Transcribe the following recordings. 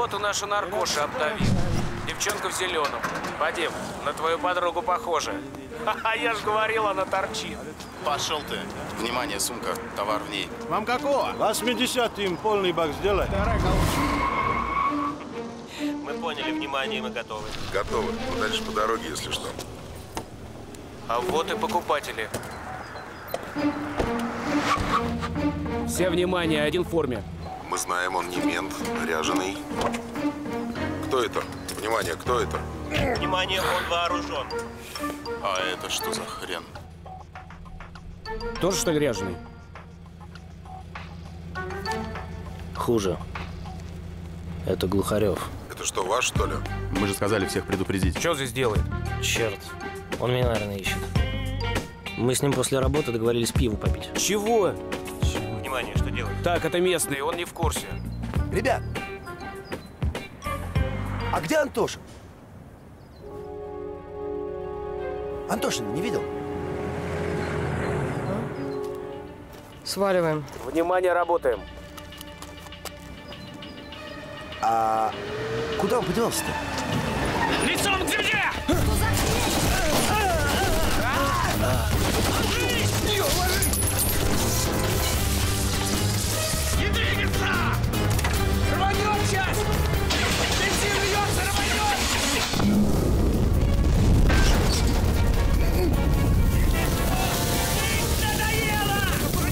работу наша наркоша обдавит. Девчонка в зеленом. Вадим, на твою подругу похожа. Ха-ха, я ж говорил, она торчит. Пошел ты. Внимание, сумка, товар в ней. Вам какого? 80 им полный бак сделай. Мы поняли, внимание, мы готовы. Готовы. Дальше по дороге, если что. А вот и покупатели. Все внимание, один в форме. Мы знаем, он не мент, ряженый. Кто это? Внимание, кто это? Внимание, он вооружен. А это что за хрен? Тоже, что ли, ряженый? Хуже. Это Глухарев. Это что, ваш, что ли? Мы же сказали всех предупредить. Что здесь делает? Черт. Он меня, наверное, ищет. Мы с ним после работы договорились пиво попить. Чего? Внимание, что делать? Так, это местный, он не в курсе. Ребят, а где Антошин? Антошин не видел? Сваливаем. Внимание, работаем. А куда он подевался-то? Лицом к земле! Не двигаться! Рванет сейчас! Бензин льется, рванет! Надоело!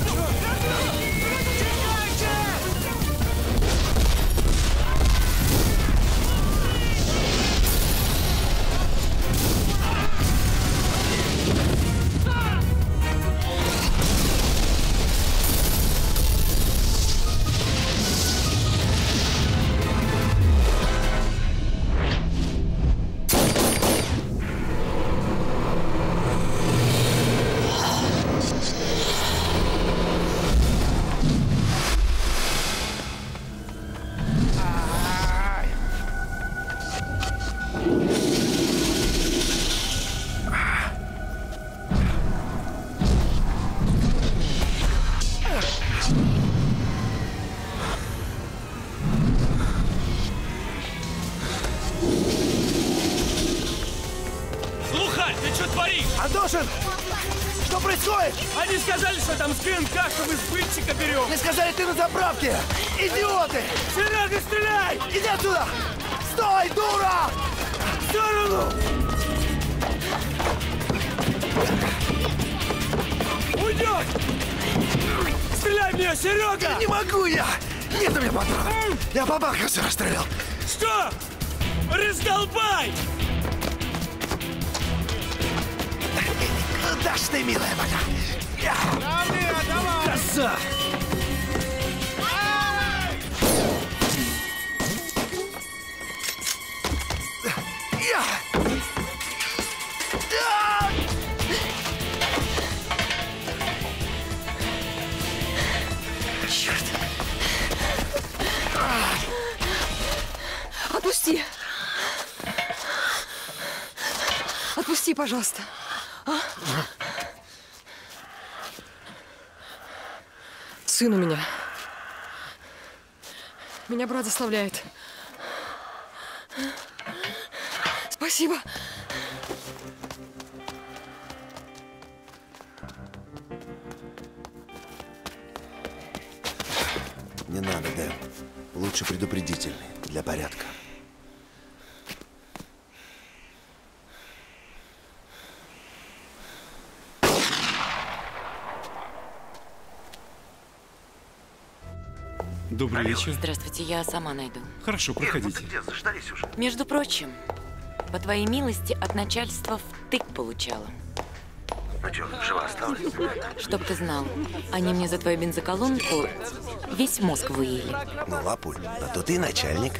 Антошин! Что происходит? Они сказали, что там с КНК, что мы с пыльчика берем. Мне сказали, ты на заправке! Идиоты! Серега, стреляй! Иди отсюда! Стой, дура! В сторону! Уйдет! Стреляй в нее, Серега! Не могу я! Нет у меня патронов! Я бабаха все расстрелял! Что? Раздолбай! Куда ж ты, милая моя? Коса! Черт! Отпусти! Отпусти, пожалуйста. А? Сын у меня. Меня брат заставляет. Спасибо. Не надо, Дэн. Лучше предупредительный, для порядка. Добрый вечер. Здравствуйте, я сама найду. Хорошо, проходите. Где? Заждались уже. Между прочим, по твоей милости от начальства втык получала. Ну что, жива осталась? Чтоб ты знал, они мне за твою бензоколонку весь мозг выели. Ну, лапуль, а то ты начальник.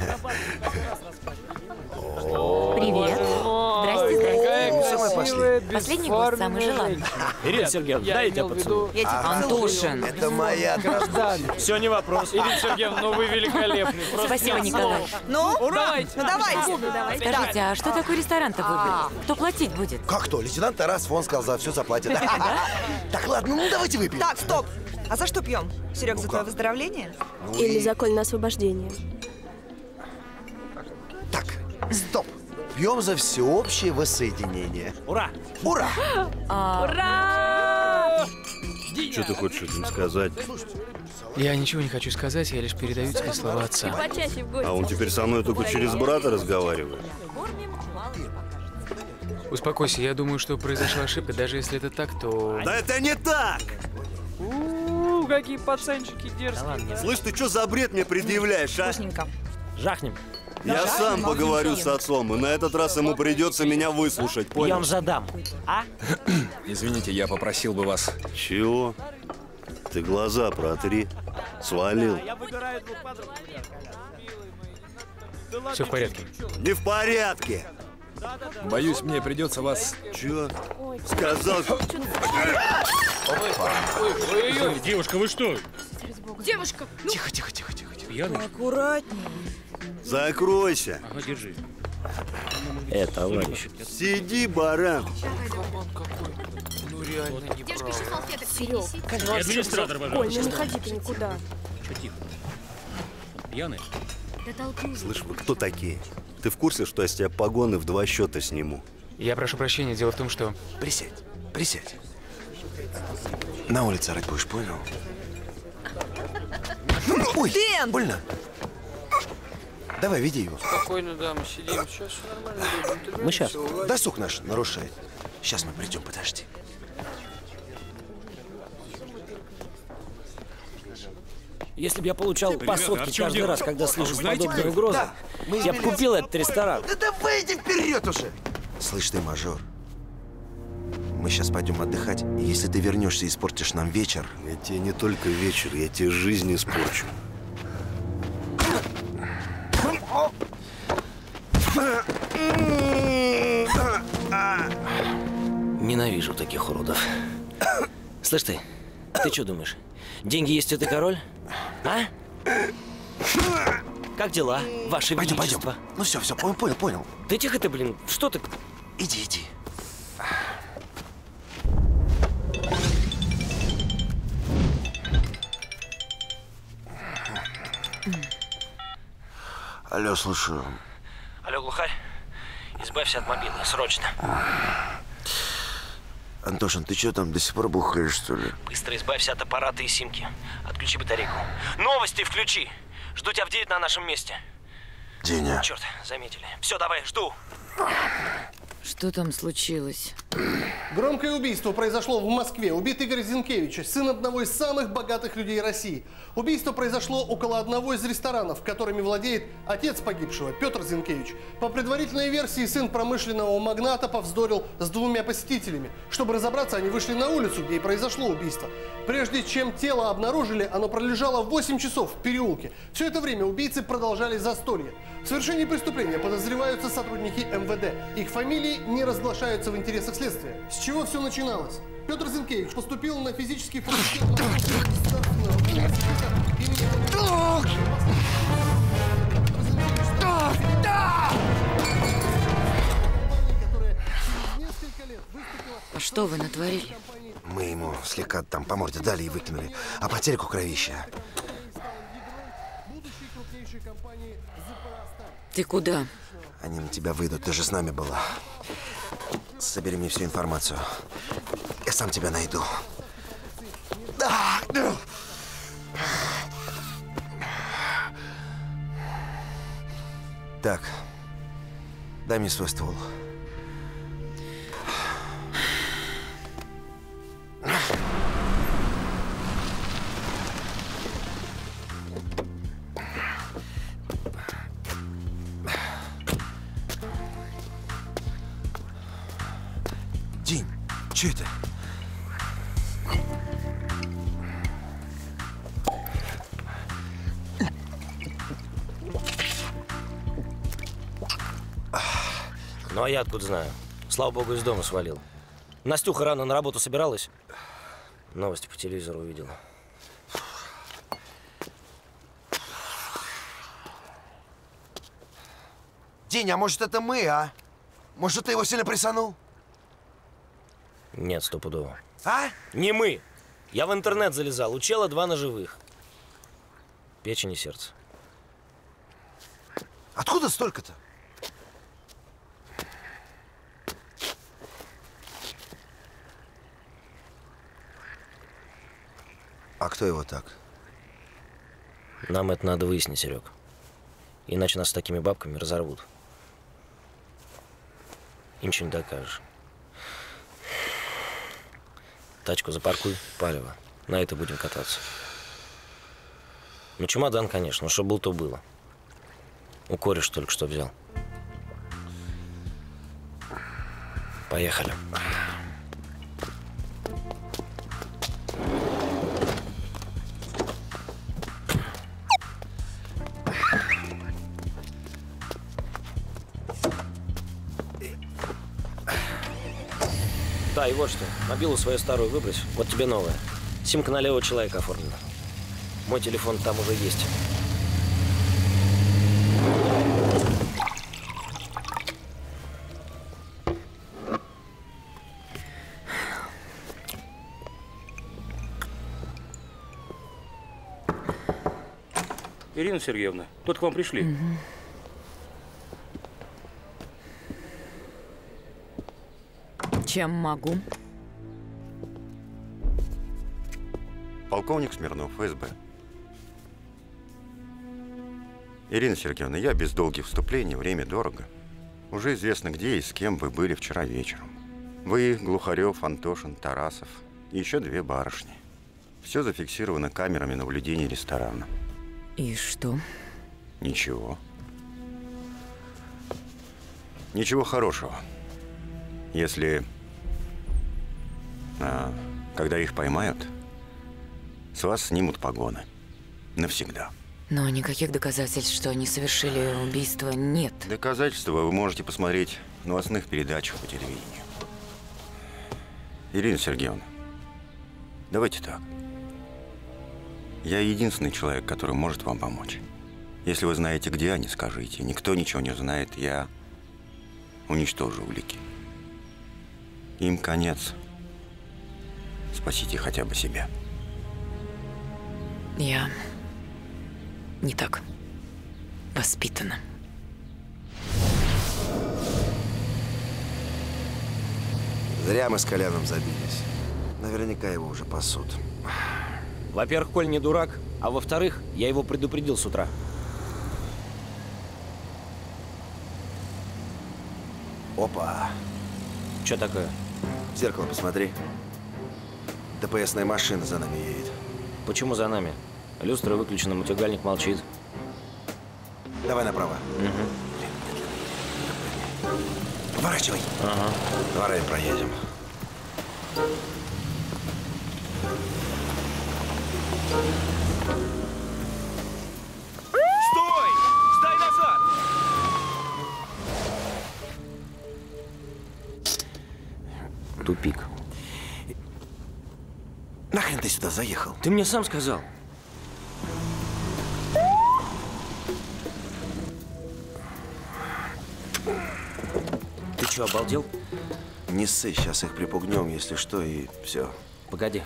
Привет. Здрасте, здрасте. Самый последний. Последний гость, самый желанный. Ирина Сергеевна, дай я тебя поцелую. Я тебя Антошин. Это моя гражданка. Все, не вопрос. Ирина Сергеевна, ну вы великолепны. Спасибо, Николай. Ну, Давайте. ну давайте. Скажите, а что такой ресторан-то выбрали? Кто платить будет? Как то? Лейтенант Тарас Фон сказал, за все заплатит. Так, ладно, ну давайте выпьем. Так, стоп. А за что пьем? Серег, за твое как? выздоровление? Ну Или и- закон на освобождение. Стоп! Пьем за всеобщее воссоединение. Ура! Ура! Ура! Что ты хочешь этим сказать? Я ничего не хочу сказать, я лишь передаю тебе слова отца. Почаще в гости. А он теперь со мной только через брата разговаривает. Успокойся, я думаю, что произошла ошибка. Даже если это так, то... Да это не так! Какие пацанчики дерзкие. Слышь, ты что за бред мне предъявляешь, а? Жахнем. Я сам поговорю с отцом, и на этот раз ему придется меня выслушать, Я понял? вам задам. А? Извините, я попросил бы вас... Чего? Ты глаза протри. Свалил. Все в порядке. Не в порядке. Боюсь, мне придется вас... Чё? Сказал, что... Девушка, вы что? Девушка, ну, Тихо. аккуратнее. Закройся. Ага, держи. Товарищ. Сиди, баран. Ну реально не прав. Серег, Администратор, Коль, не ходи ты никуда. Что тихо? Пьяный? Слышь, вы кто такие? Ты в курсе, что я с тебя погоны в 2 счета сниму? Я прошу прощения, дело в том, что... Присядь. На улице орать будешь, понял? Ой, Дэн! больно. Давай, веди его. Спокойно, да, мы сидим, сейчас все нормально будет. Мы сейчас. Досуг наш нарушает. Сейчас мы придем, подожди. Если бы я получал по сотке каждый раз, когда слышу подобные угрозы, я бы купил этот ресторан. Да выйди вперед уже! Слышь ты, мажор, мы сейчас пойдем отдыхать, и если ты вернешься и испортишь нам вечер... Я тебе не только вечер, я тебе жизнь испорчу. Ненавижу таких уродов. Слышь ты что думаешь? Деньги есть, и ты король? А? Как дела, ваше величество? Ну все, понял. Да тихо ты, блин, что ты? Иди. Алло, слушаю. Алло, глухарь, избавься от мобилы, срочно. Антошин, ты что там, до сих пор бухаешь, что ли? Быстро избавься от аппарата и симки. Отключи батарейку. Новости включи. Жду тебя в 9 на нашем месте. Деня. Черт, заметили. Все, давай, жду. Что там случилось? Громкое убийство произошло в Москве. Убит Игорь Зинкевич, сын одного из самых богатых людей России. Убийство произошло около одного из ресторанов, которыми владеет отец погибшего, Петр Зинкевич. По предварительной версии, сын промышленного магната повздорил с 2 посетителями. Чтобы разобраться, они вышли на улицу, где и произошло убийство. Прежде чем тело обнаружили, оно пролежало 8 часов в переулке. Все это время убийцы продолжали застолье. В совершении преступления подозреваются сотрудники МВД. Их фамилии не разглашаются в интересах следствия. С чего все начиналось? Петр Зинкевич поступил на физический факультет государственного университета имени... А что вы натворили? Мы ему слегка там по морде дали и выкинули. А потерьку кровища. Ты куда? Они на тебя выйдут, ты же с нами была. Собери мне всю информацию. Я сам тебя найду. Так, дай мне свой ствол. День, что это? Ну а я откуда знаю? Слава богу, из дома свалил. Настюха рано на работу собиралась. Новости по телевизору увидела. День, а может это мы, а? Может, ты его сильно прессанул? Нет, стопудово. А? Не мы. Я в интернет залезал. У чела 2 ножевых. Печень и сердце. Откуда столько-то? А кто его так? Нам это надо выяснить, Серег. Иначе нас с такими бабками разорвут. И ничего не докажешь. Тачку запаркуй, палево. На это будем кататься. Ну, чемодан, конечно, но что было, то было. У кореш только что взял. Поехали. Да, и вот что. Мобилу свою старую выбрось. Вот тебе новая. Симка на левого человека оформлена. Мой телефон там уже есть. Ирина Сергеевна, тут к вам пришли. Чем могу? Полковник Смирнов, ФСБ. Ирина Сергеевна, я без долгих вступлений, время дорого. Уже известно, где и с кем вы были вчера вечером. Вы, Глухарев, Антошин, Тарасов и еще 2 барышни. Все зафиксировано камерами наблюдения ресторана. И что? Ничего. Ничего хорошего. Если, когда их поймают, с вас снимут погоны. Навсегда. Но никаких доказательств, что они совершили убийство, нет. Доказательства вы можете посмотреть в новостных передачах по телевидению. Ирина Сергеевна, давайте так. Я единственный человек, который может вам помочь. Если вы знаете, где они, скажите. Никто ничего не узнает, я уничтожу улики. Им конец. Спасите хотя бы себя. Я не так воспитана. Зря мы с Коляном забились. Наверняка его уже пасут. Во-первых, Коль не дурак, а во-вторых, я его предупредил с утра. Опа. Что такое? В зеркало посмотри. ДПСная машина за нами едет. Почему за нами? Люстра выключена, мутигальник молчит. Давай направо. Поворачивай. Ага. Дворами проедем. Стой! Сдай назад! Тупик. Нахрен ты сюда заехал? Ты мне сам сказал. Ты что, обалдел? Не ссы, сейчас их припугнем, если что, и все. Погоди.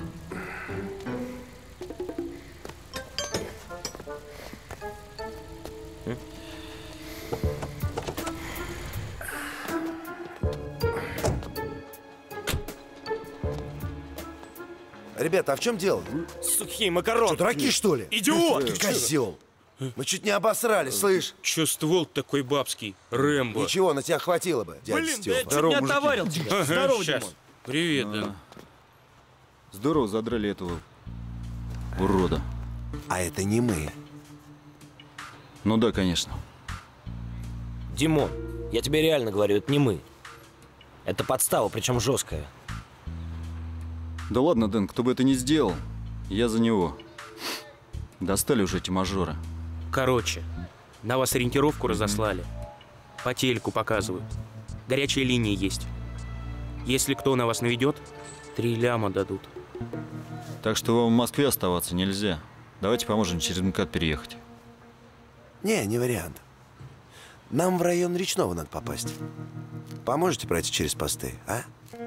Ребята, а в чем дело? Сухие макароны. Что, дураки, что ли? Идиот! Ты козел! Мы чуть не обосрались, слышь? Че ствол такой бабский? Рэмбо. Ничего, на тебя хватило бы, дядя Блин, Степа. да я чуть не отоварил тебя. Здорово, Димон. Привет, Дэн. Здорово задрали этого урода. А это не мы. Ну да, конечно. Димон, я тебе реально говорю, это не мы. Это подстава, причем жесткая. Да ладно, Дэн, кто бы это ни сделал, я за него. Достали уже эти мажоры. Короче, на вас ориентировку разослали. По телеку показывают. Горячая линия есть. Если кто на вас наведет, 3 ляма дадут. Так что вам в Москве оставаться нельзя. Давайте поможем через МКАД переехать. Не вариант. Нам в район Речного надо попасть. Поможете пройти через посты, а?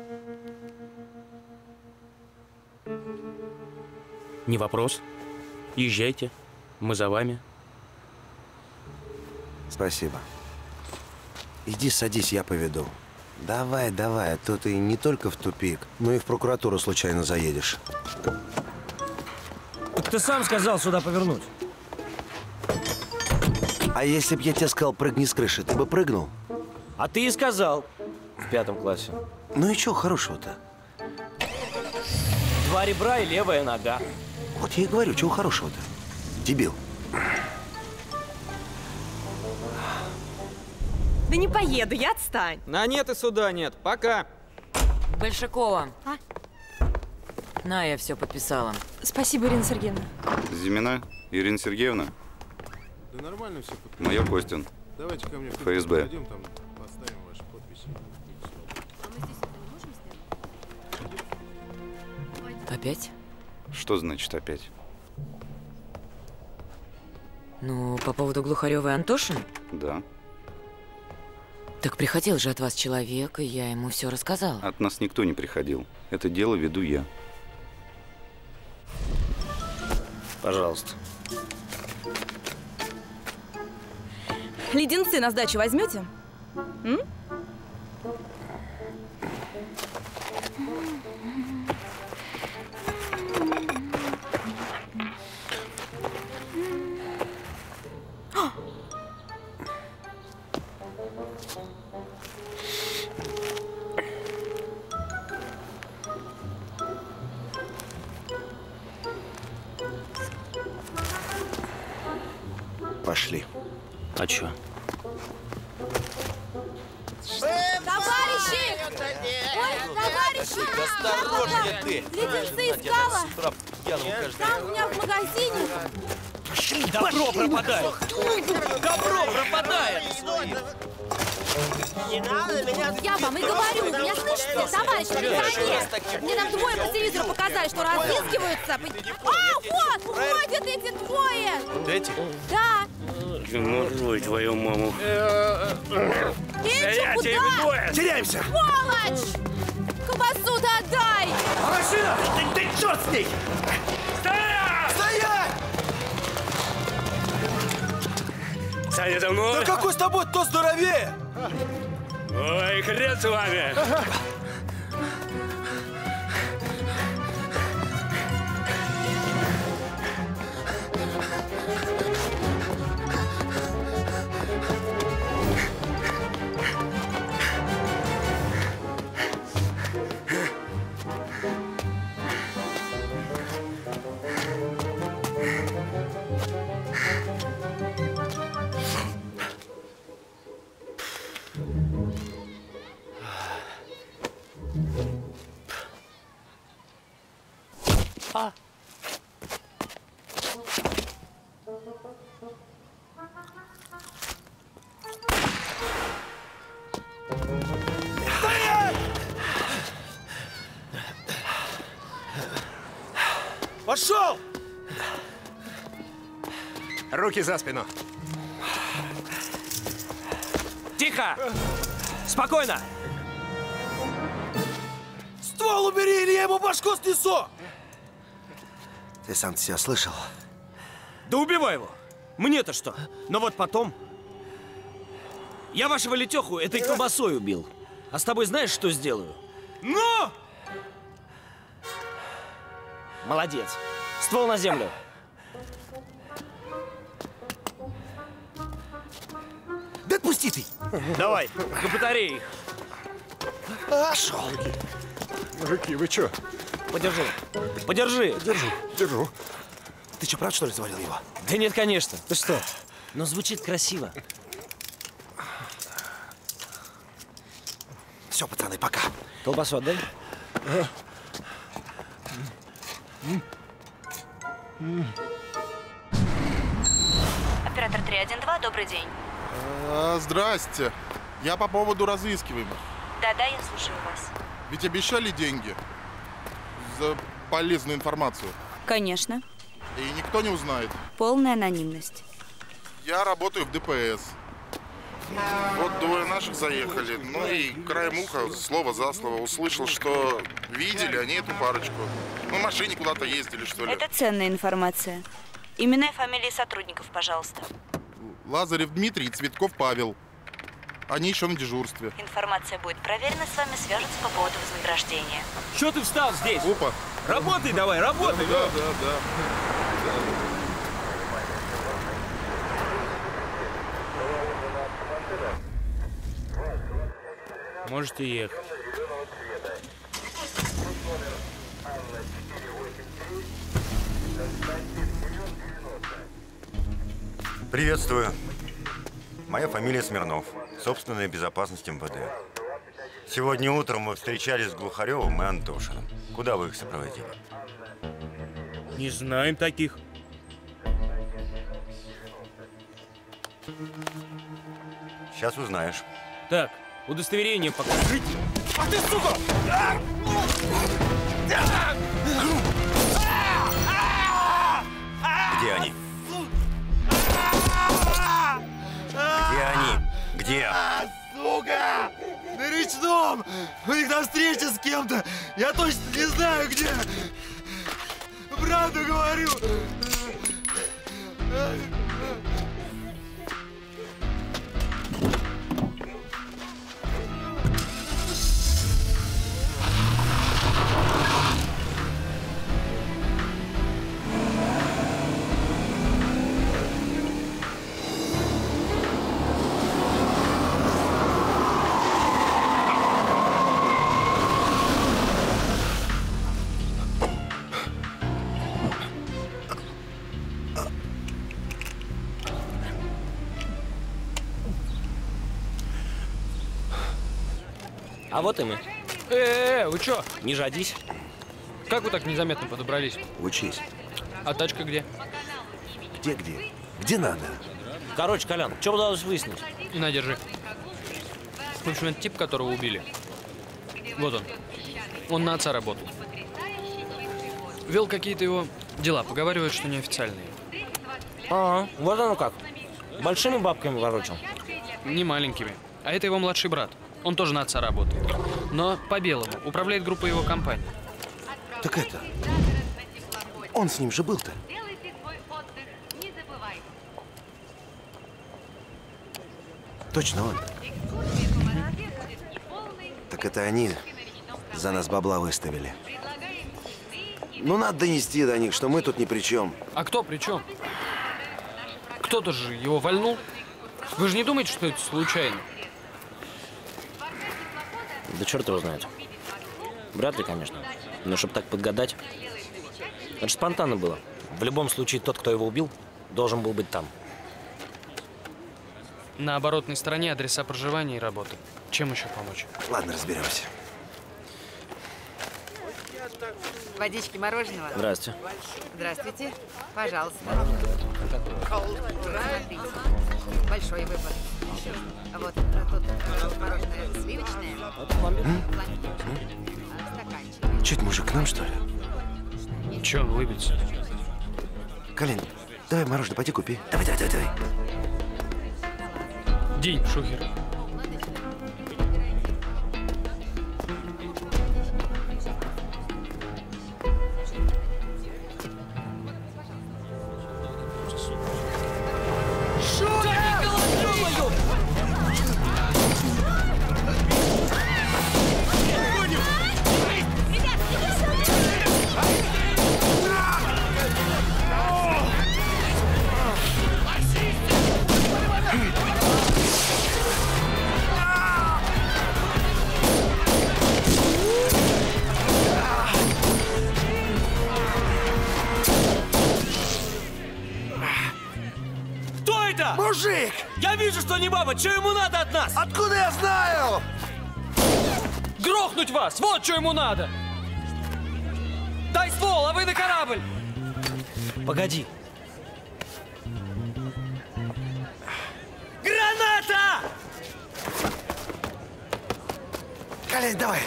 Не вопрос. Езжайте. Мы за вами. Спасибо. Иди садись, я поведу. Давай, а то ты не только в тупик, но и в прокуратуру случайно заедешь. Так ты сам сказал сюда повернуть. А если б я тебе сказал, прыгни с крыши, ты бы прыгнул? А ты и сказал в 5 классе. Ну и чего хорошего-то? 2 ребра и левая нога. Вот я и говорю, чего хорошего-то? Дебил. Да не поеду, я отстань. На нет и суда нет. Пока. Большакова. А? На, я все подписала. Спасибо, Ирина Сергеевна. Зимина Ирина Сергеевна. Да нормально все. Майор Костин. Давайте ко мне в ФСБ. пойдем, там поставим ваши подписи. Опять? Что значит опять? Ну, по поводу Глухарева и Антошина? Да. Так приходил же от вас человек, и я ему все рассказала. От нас никто не приходил. Это дело веду я. Пожалуйста. Леденцы на сдачу возьмете? М? Пошли. А чё? Товарищи! Ой, товарищи! Осторожнее ты! Леденцы искала! Там у меня в магазине! Добро пропадает! Добро пропадает! Не надо меня... Я вам и говорю, меня слышите, товарищ милиционер? Мне там двое по телевизору показали, что разыскиваются. А, вот! Ходят эти двое! Эти? Да! Ой, твою маму. Ты куда? Теряемся! Сволочь! Колбасу-то отдай! Машина! Ты черт с ней! Стоять! Стоять! Саня, за мной! Да какой с тобой, кто здоровее? Ой, хрен с вами! Пошел! Руки за спину. Тихо! Спокойно! Ствол убери, или я ему башку снесу! Ты сам себя слышал? Да убивай его! Мне-то что? Но вот потом... Я вашего Летеху этой колбасой убил. А с тобой знаешь, что сделаю? Ну! Молодец. Ствол на землю. Да отпусти ты! Давай, до батареи их. Пошел! Мужики, вы чё? Подержи. Подержи. Держу. Ты что, правда, что ли, завалил его? Да нет, конечно. Ты что? Но звучит красиво. Все, пацаны, пока. Колбасу отдай. Оператор 312, добрый день. Здрасте. Я по поводу разыскиваемых. Да-да, я слушаю вас. Ведь обещали деньги за полезную информацию. Конечно. И никто не узнает. Полная анонимность. Я работаю в ДПС. Вот двое наших заехали. Ну и краем уха, слово за слово, услышал, что видели они эту парочку. Ну, в машине куда-то ездили, что ли. Это ценная информация. Имена и фамилии сотрудников, пожалуйста. Лазарев Дмитрий и Цветков Павел. Они еще на дежурстве. Информация будет проверена, с вами свяжутся по поводу вознаграждения. Чё ты встал здесь? Опа. Работай давай, работай! Да. Можете ехать. Приветствую. Моя фамилия Смирнов. Собственная безопасность МВД. Сегодня утром мы встречались с Глухаревым и Антошиным. Куда вы их сопроводили? Не знаем таких. Сейчас узнаешь. Так, удостоверение покажите. А ты, сука! Где они? Где они? Где? Сука! На речном! У них там встреча с кем-то! Я точно не знаю, где! Правду говорю! А вот и мы. Вы чё? Не жадись. Как вы так незаметно подобрались? Учись. А тачка где? Где? Где надо? Короче, Колян, что удалось выяснить? На, держи. В общем, это тип, которого убили. Вот он. Он на отца работал. Вел какие-то его дела, поговаривают, что неофициальные. Ага, вот оно как. Большими бабками ворочал? Не маленькими. А это его младший брат. Он тоже на отца работает. Но по-белому. Управляет группой его компании. Так это... Он с ним же был-то. Точно он. Так это они за нас бабла выставили. Ну, надо донести до них, что мы тут ни при чем. А кто при чем? Кто-то же его вальнул. Вы же не думаете, что это случайно? Да черт его знает. Вряд ли, конечно. Но чтобы так подгадать... Это же спонтанно было. В любом случае, тот, кто его убил, должен был быть там. На оборотной стороне адреса проживания и работы. Чем еще помочь? Ладно, разберемся. Водички, мороженого. Здрасте. Здравствуйте. Пожалуйста. Смотрите. Большой выбор. Вот тут мороженое сливочное. Стаканчик. Чуть мужик к нам, что ли? Че он улыбится? Колин, давай мороженое, пойди купи. Давай. День, шухер. Мужик! Я вижу, что не баба. Что ему надо от нас? Откуда я знаю? Грохнуть вас! Вот что ему надо! Дай ствол, а вы на корабль! Погоди. Граната! Колень, давай!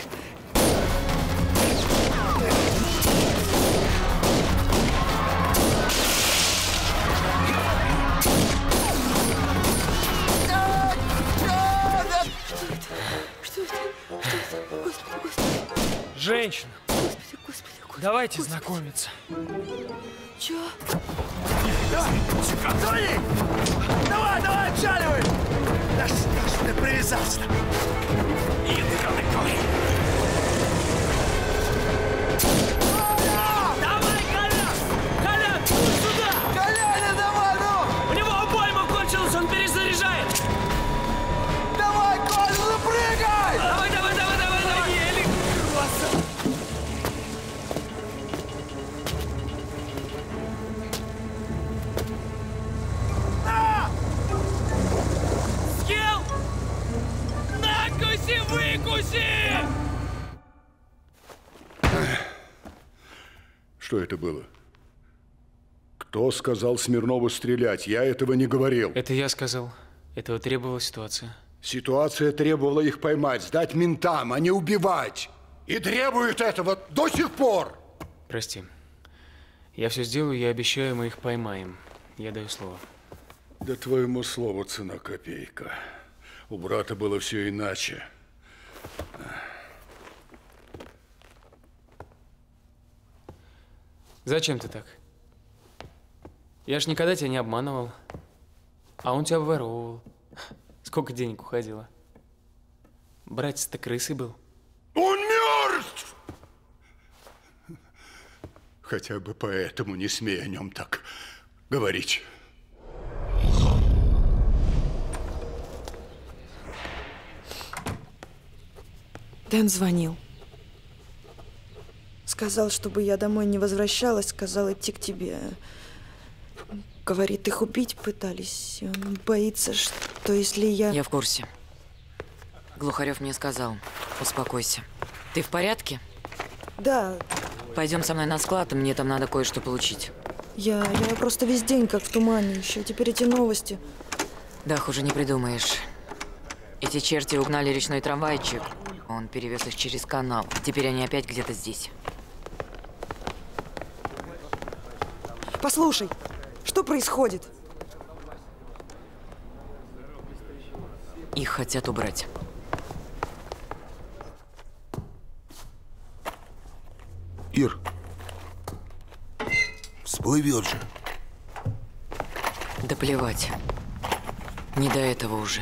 Женщина! Давайте знакомиться. Чё? Тони! Давай, отчаливай! Да что ж ты привязался-то? Давай, Колян! Колян, сюда! Что это было? Кто сказал Смирнову стрелять? Я этого не говорил. Это я сказал. Этого требовала ситуация. Ситуация требовала их поймать, сдать ментам, а не убивать. И требует этого до сих пор. Прости. Я все сделаю, я обещаю, мы их поймаем. Я даю слово. Да твоему слову цена копейка. У брата было все иначе. Зачем ты так? Я ж никогда тебя не обманывал. А он тебя воровывал. Сколько денег уходило? Братец-то крысой был. Он мертв! Хотя бы поэтому не смей о нем так говорить. Дэн звонил. Сказал, чтобы я домой не возвращалась, сказал идти к тебе. Говорит, их убить пытались. Он боится, что если я... Я в курсе. Глухарев мне сказал, успокойся. Ты в порядке? Да. Пойдем со мной на склад, мне там надо кое-что получить. Я просто весь день как в тумане. Еще теперь эти новости. Да, хуже не придумаешь. Эти черти угнали речной трамвайчик. Он перевез их через канал. Теперь они опять где-то здесь. Послушай, что происходит? Их хотят убрать. Ир, всплывет же. Да плевать. Не до этого уже.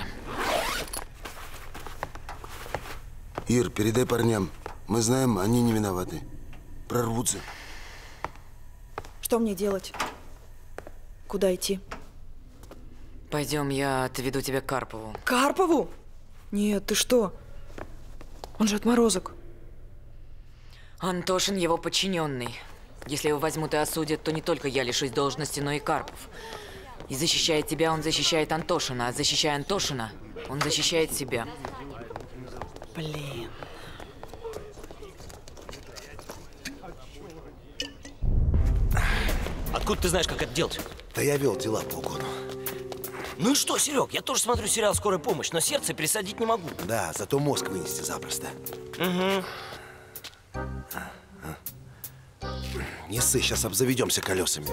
Ир, передай парням. Мы знаем, они не виноваты. Прорвутся. Что мне делать? Куда идти? Пойдем, я отведу тебя к Карпову. Карпову? Нет, ты что? Он же отморозок. Антошин его подчиненный. Если его возьмут и осудят, то не только я лишусь должности, но и Карпов. И защищая тебя, он защищает Антошина. А защищая Антошина, он защищает себя. Блин. Откуда ты знаешь, как это делать? Да я вел дела по угону. Ну и что, Серег, я тоже смотрю сериал «Скорая помощь», но сердце пересадить не могу. Да, зато мозг вынести запросто. Угу. Не ссы, сейчас обзаведемся колесами.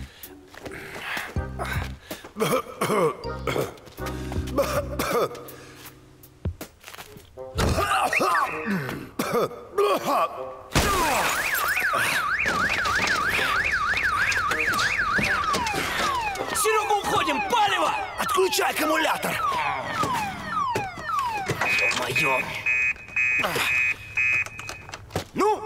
Серега, уходим! Палево! Отключай аккумулятор! Ё-моё! Ну?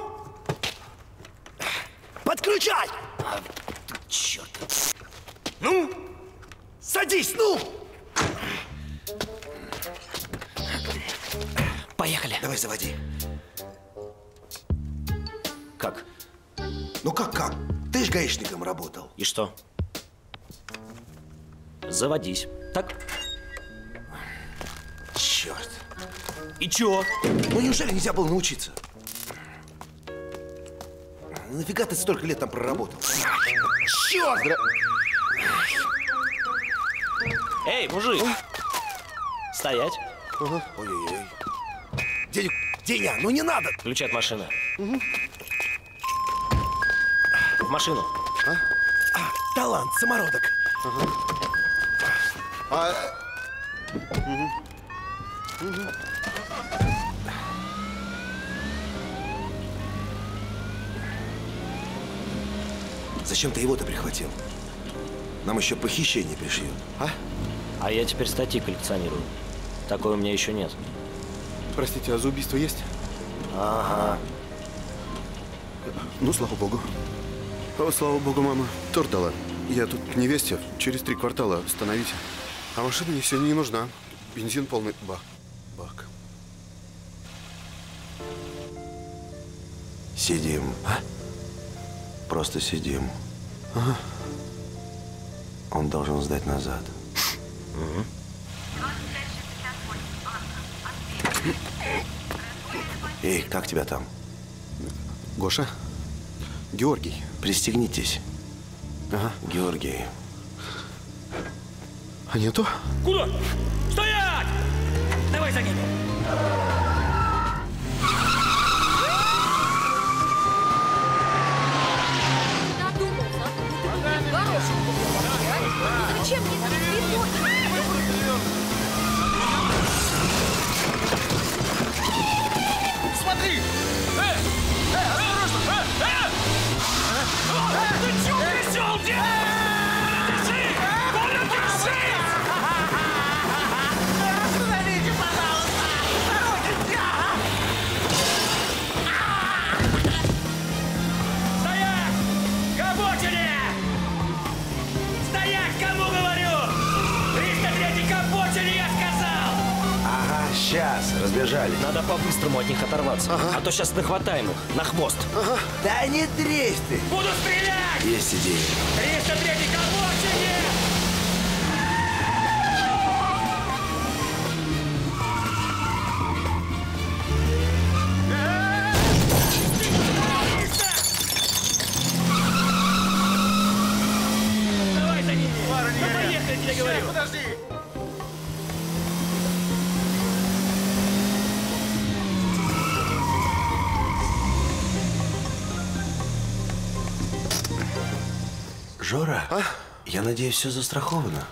Подключай! Черт! Ну? Садись, ну! Поехали. Давай, заводи. Как? Ну как? Ты ж гаишником работал. И что? Заводись. Так? Черт. И чё? Ну неужели нельзя было научиться? Нафига ты столько лет там проработал? Черт! Эй, мужик! Стоять. Ой-ой-ой. Деня, ну не надо! Ключи от машины. В машину. Талант, самородок. Зачем ты его-то прихватил? Нам еще похищение пришьют, а? А я теперь статьи коллекционирую. Такой у меня еще нет. Простите, а за убийство есть? Ага. Ну, слава богу. О, слава богу, мама торт дала. Я тут к невесте, через 3 квартала остановите. А машина мне сегодня не нужна. Бензин полный бак. Сидим. А? Просто сидим. Ага. Он должен сдать назад. Угу. Эй, как тебя там? Гоша? Георгий. Пристегнитесь. Ага. Георгий. А нету? Куда? Стоять! Давай за ним. Зачем мне этот цветок? Смотри! Осторожно! Ты чё пришел, дед? Держи! Коля, держи! Остановите, пожалуйста! Дорогите! Стоять! Каботине! Стоять, кому говорю! 303-й Каботине, я сказал! Ага, сейчас, разбежали. Надо по-быстрому от них оторваться, а то сейчас нахватаем их на хвост. Да не тресь ты! Буду стрелять! Есть идея. 303-й Каботине! Давай за ними! Ну, поехали, тебе говорю! Подожди! Жора, я надеюсь, все застраховано.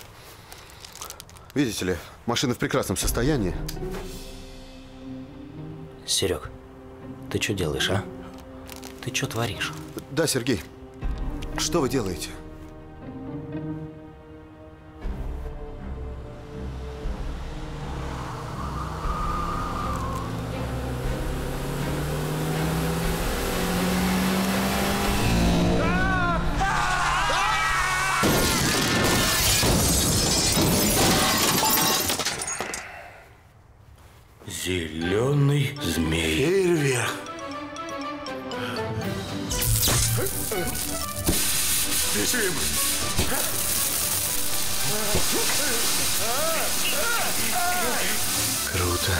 Видите ли, машина в прекрасном состоянии. Серег, ты что делаешь, а? Ты что творишь? Да, Сергей. Что вы делаете? Зеленый змей. Фейерверк. Бежим! Круто.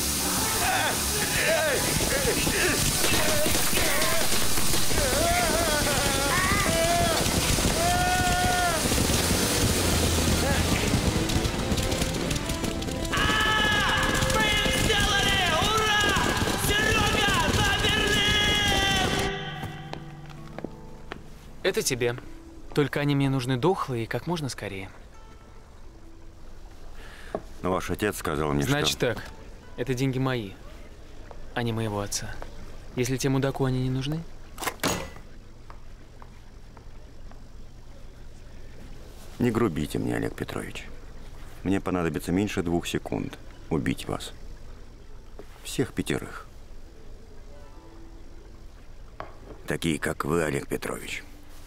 Это тебе. Только они мне нужны дохлые и как можно скорее. Но ваш отец сказал мне, Значит что... так. Это деньги мои, а не моего отца. Если тебе мудаку они не нужны, Не грубите мне, Олег Петрович. Мне понадобится меньше 2 секунд убить вас. Всех 5. Такие, как вы, Олег Петрович.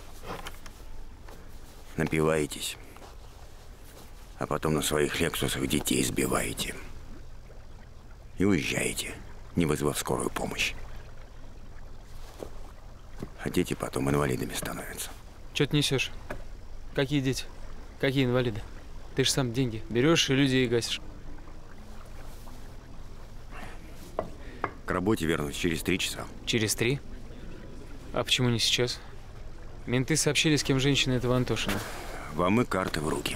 Напиваетесь, а потом на своих лексусах детей сбиваете. И уезжаете, не вызвав скорую помощь. А дети потом инвалидами становятся. что ты несешь? Какие дети? Какие инвалиды? Ты же сам деньги берешь и людей гасишь. К работе вернусь через 3 часа. Через 3? А почему не сейчас? Менты сообщили, с кем женщина этого Антошина. Вам и карты в руки.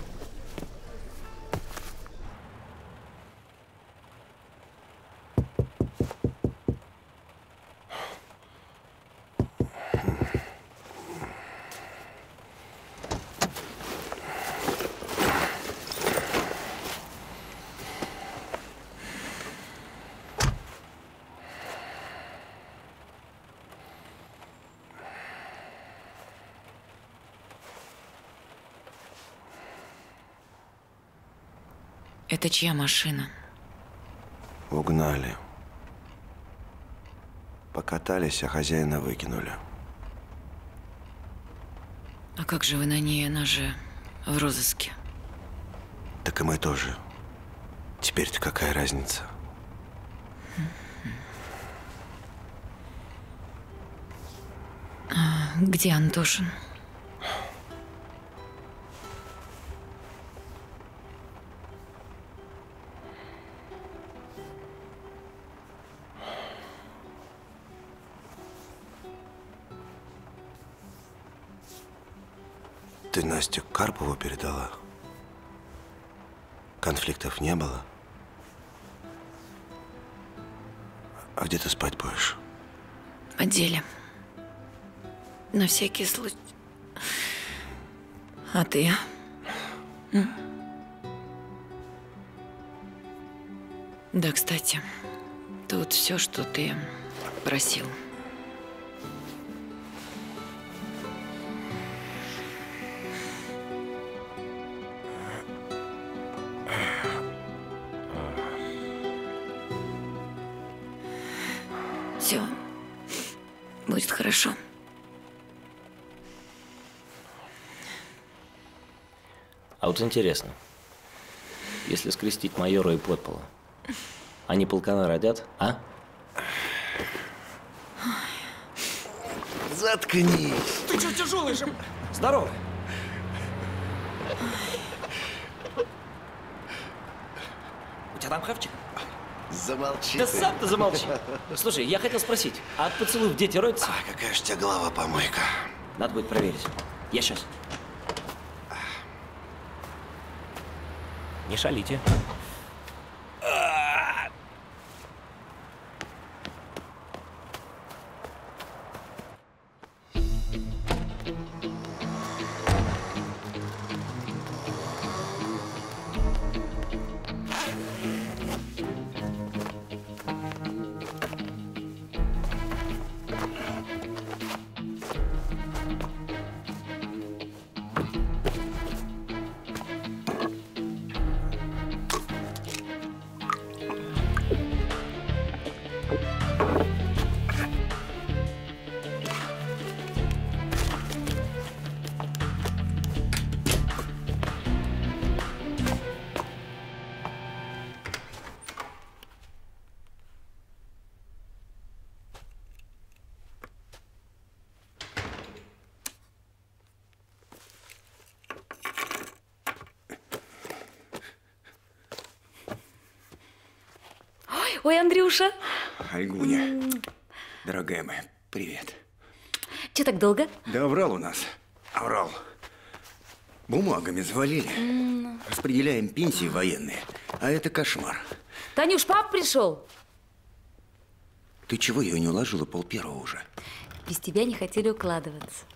Это чья машина? Угнали. Покатались, а хозяина выкинули. А как же вы на ней? Она же в розыске. Так и мы тоже. Теперь-то какая разница? Где Антошин? Ты Настю Карпову передала? Конфликтов не было? А где ты спать будешь? В отделе. На всякий случай. А ты? Да, кстати, тут все, что ты просил. Все будет хорошо. А вот интересно, если скрестить майора и подпола, они полкана родят, а? Заткнись. Ты что, тяжелый же? Здорово. У тебя там хавчик? Замолчи. Да ты. сам ты замолчи. Слушай, я хотел спросить, а от поцелуев дети родятся? Какая же у тебя голова помойка. Надо будет проверить. Я сейчас. Не шалите. Ой, Андрюша. Айгуня, дорогая моя, привет. Че так долго? Да оврал у нас. Оврал. Бумагами завалили. Распределяем пенсии военные. А это кошмар. Танюш, папа пришел. Ты чего ее не уложила 1:30 уже? Без тебя не хотели укладываться.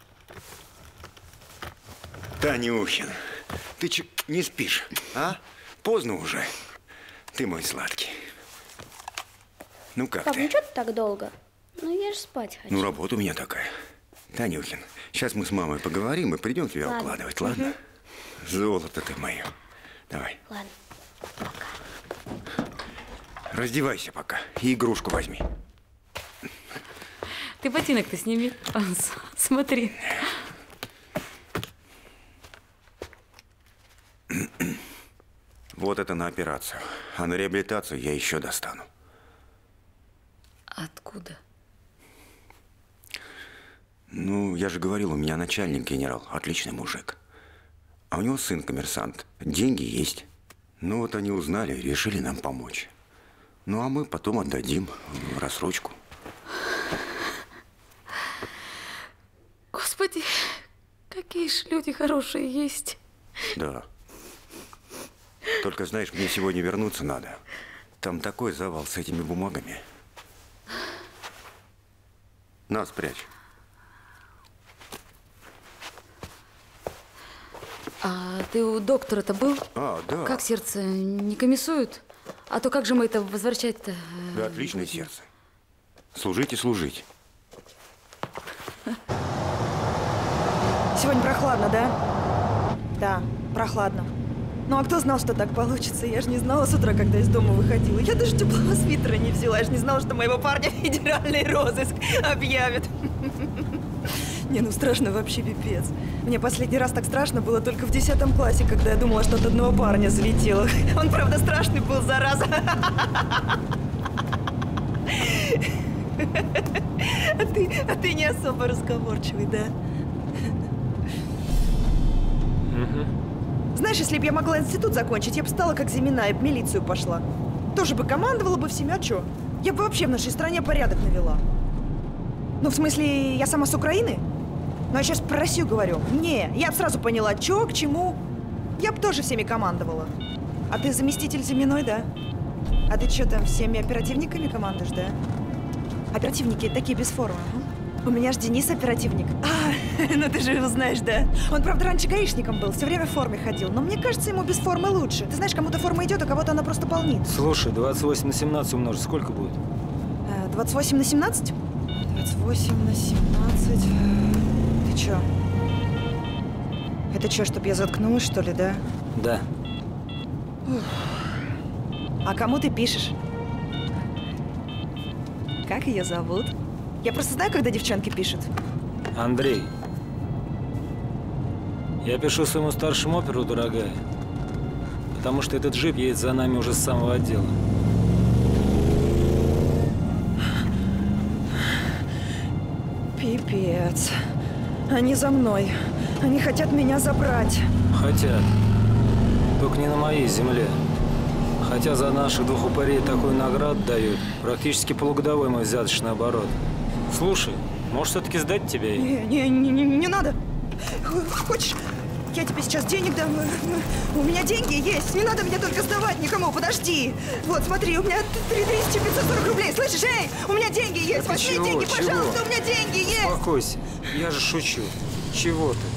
Танюхин, ты че не спишь, а? Поздно уже. Ты мой сладкий. Ну как Пап, ты? ну что ты так долго? Ну я же спать хочу. Ну работа у меня такая. Танюхин, сейчас мы с мамой поговорим и придем тебя Ладно. укладывать, ладно? Золото ты мое. Давай. Ладно. Раздевайся пока и игрушку возьми. Ты ботинок-то сними. Смотри. Вот это на операцию. А на реабилитацию я еще достану. Откуда? Ну, я же говорил, у меня начальник генерал, отличный мужик. А у него сын коммерсант. Деньги есть. Ну вот они узнали, решили нам помочь. Ну а мы потом отдадим в рассрочку. Господи, какие ж люди хорошие есть. Да. Только, знаешь, мне сегодня вернуться надо. Там такой завал с этими бумагами. На, спрячь. А ты у доктора-то был? А, да. Как сердце не комиссуют? А то как же мы это возвращать-то? Да, отличное сердце. Служите, служить. Сегодня прохладно, да? Да, прохладно. Ну а кто знал, что так получится? Я же не знала с утра, когда из дома выходила. Я даже теплого свитера не взяла. Я же не знала, что моего парня федеральный розыск объявит. Не, ну страшно вообще пипец. Мне последний раз так страшно было только в 10 классе, когда я думала, что от одного парня залетела. Он, правда, страшный был, зараза. А ты не особо разговорчивый, да? Знаешь, если бы я могла институт закончить, я бы стала как Зимина и в милицию пошла. Тоже бы командовала бы всеми, а чё? Я бы вообще в нашей стране порядок навела. Ну, в смысле, я сама с Украины? Но я сейчас про Россию говорю. Не, я бы сразу поняла, чё, к чему. Я бы тоже всеми командовала. А ты заместитель Зиминой, да? А ты что там, всеми оперативниками командуешь, да? Оперативники такие без формы. У меня же Денис оперативник. Ну ты же его знаешь, да? Он, правда, раньше гаишником был, все время в форме ходил. Но мне кажется, ему без формы лучше. Ты знаешь, кому-то форма идет, а кого-то она просто полнит. Слушай, 28 на 17 умножить сколько будет? 28 на 17? 28 на 17... Ты чё? Это чё, чтоб я заткнулась, что ли, да? Да. А кому ты пишешь? Как ее зовут? Я просто знаю, когда девчонки пишут. Андрей. Я пишу своему старшему оперу, дорогая. Потому что этот джип едет за нами уже с самого отдела. Пипец. Они за мной. Они хотят меня забрать. Хотят. Только не на моей земле. Хотя за наших двух упырей такую награду дают. Практически полугодовой мой взяточный оборот. Слушай, может, все-таки сдать тебя? Не надо. Хочешь, я тебе сейчас денег дам? У меня деньги есть. Не надо меня только сдавать никому. Подожди. Вот, смотри, у меня 3540 рублей. Слышишь? Эй, у меня деньги есть. Это Возьми чего? деньги, Чего? пожалуйста. У меня деньги есть. Успокойся. Я же шучу. Чего ты?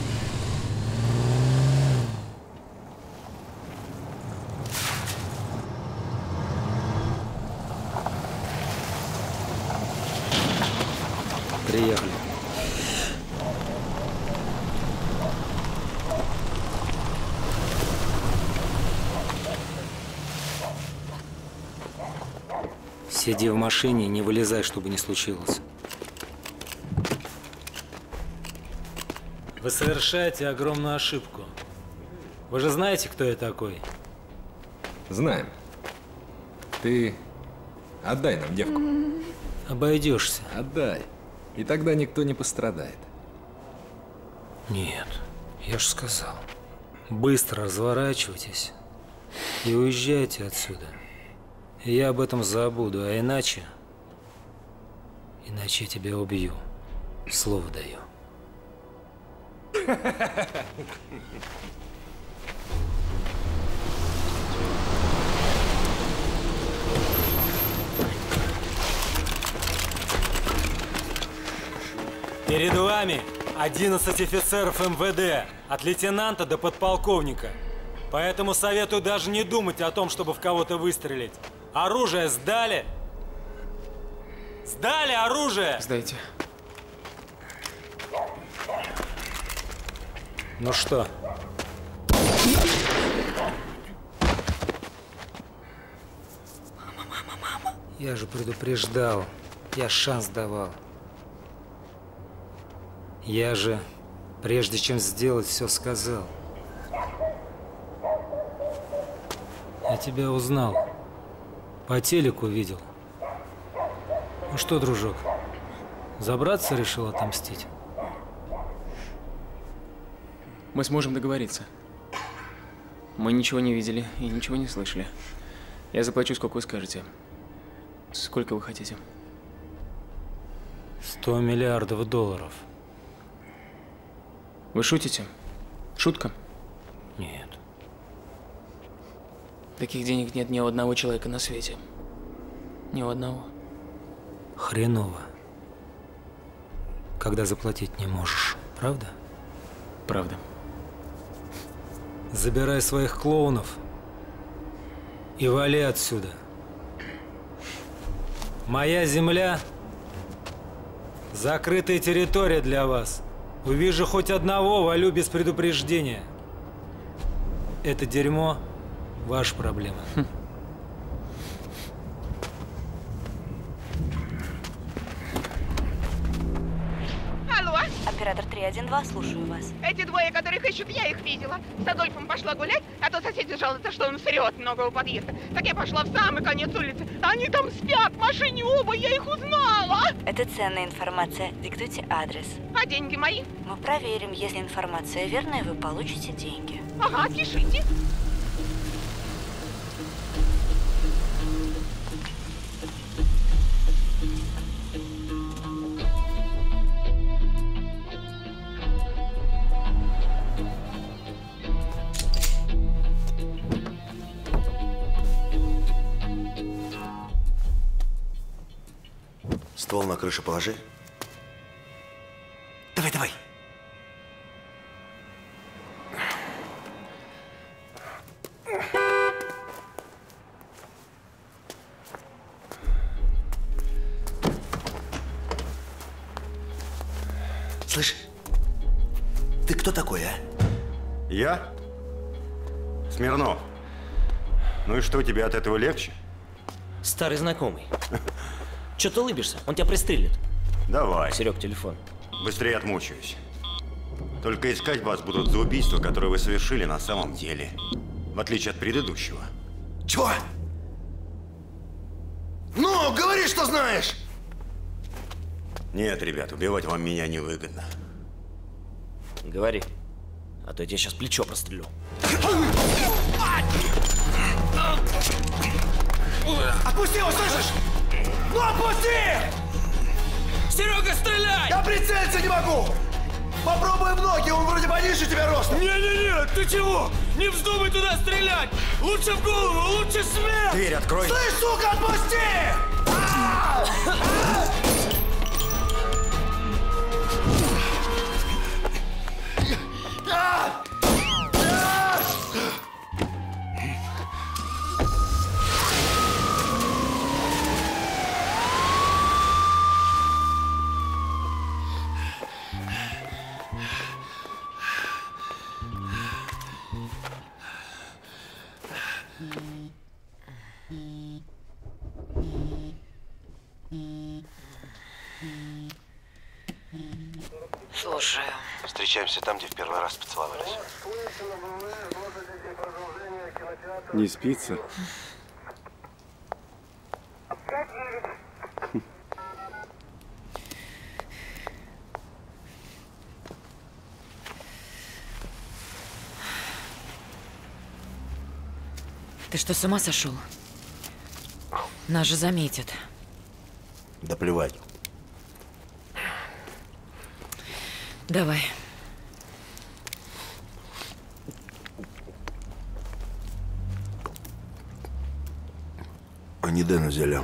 Приехали. Сиди в машине и не вылезай, чтобы не случилось. Вы совершаете огромную ошибку. Вы же знаете, кто я такой? Знаем. Ты отдай нам девку. Обойдешься. Отдай. И тогда никто не пострадает. Нет, я же сказал. Быстро разворачивайтесь и уезжайте отсюда. Я об этом забуду, а иначе... Иначе я тебя убью. Слово даю. Перед вами 11 офицеров МВД, от лейтенанта до подполковника. Поэтому советую даже не думать о том, чтобы в кого-то выстрелить. Оружие сдали? Сдали оружие? Сдайте. Ну что? Я же предупреждал. Я шанс давал. Я же, прежде чем сделать, все сказал. Я тебя узнал. По телеку видел. Ну что, дружок, забраться решил отомстить? Мы сможем договориться. Мы ничего не видели и ничего не слышали. Я заплачу, сколько вы скажете. Сколько вы хотите? 100 миллиардов долларов. Вы шутите? Шутка? Нет. Таких денег нет ни у одного человека на свете. Ни у одного. Хреново. Когда заплатить не можешь, правда? Правда. Забирай своих клоунов и вали отсюда. Моя земля – закрытая территория для вас. Увижу хоть одного, валю без предупреждения. Это дерьмо – ваша проблема. Алло? Оператор 312, слушаю вас. Эти двое, которых ищут, я их видела. С Адольфом пошла гулять, а то соседи жалуются, что он срет много у подъезда. Так я пошла в самый конец улицы. Они там спят в машине оба, я их узнала. Это ценная информация. Диктуйте адрес. А деньги мои? Мы проверим. Если информация верная, вы получите деньги. Ага, пишите. Ствол на крышу положи. Давай, давай. Слышь, ты кто такой, а? Я? Смирнов. Ну и что, тебе от этого легче? Старый знакомый. Че ты улыбишься? Он тебя пристрелит. Давай. Серег, телефон. Быстрее отмучаюсь. Только искать вас будут за убийство, которое вы совершили на самом деле. В отличие от предыдущего. Чего? Ну, говори, что знаешь! Нет, ребят, убивать вам меня невыгодно. Говори. А то я тебе сейчас плечо прострелю. Отпусти его, слышишь? Ну отпусти! Серега, стреляй! Я прицелиться не могу! Попробуй в ноги, он вроде пониже тебя ростом. Не-не-не, ты чего? Не вздумай туда стрелять! Лучше в голову, лучше смерть! Дверь открой! Слышь, сука, отпусти! Слушаю. Встречаемся там, где в первый раз поцеловались. Не спится? Ты что, с ума сошел? Нас же заметят. Да плевать. Давай. Они Дэна взяли.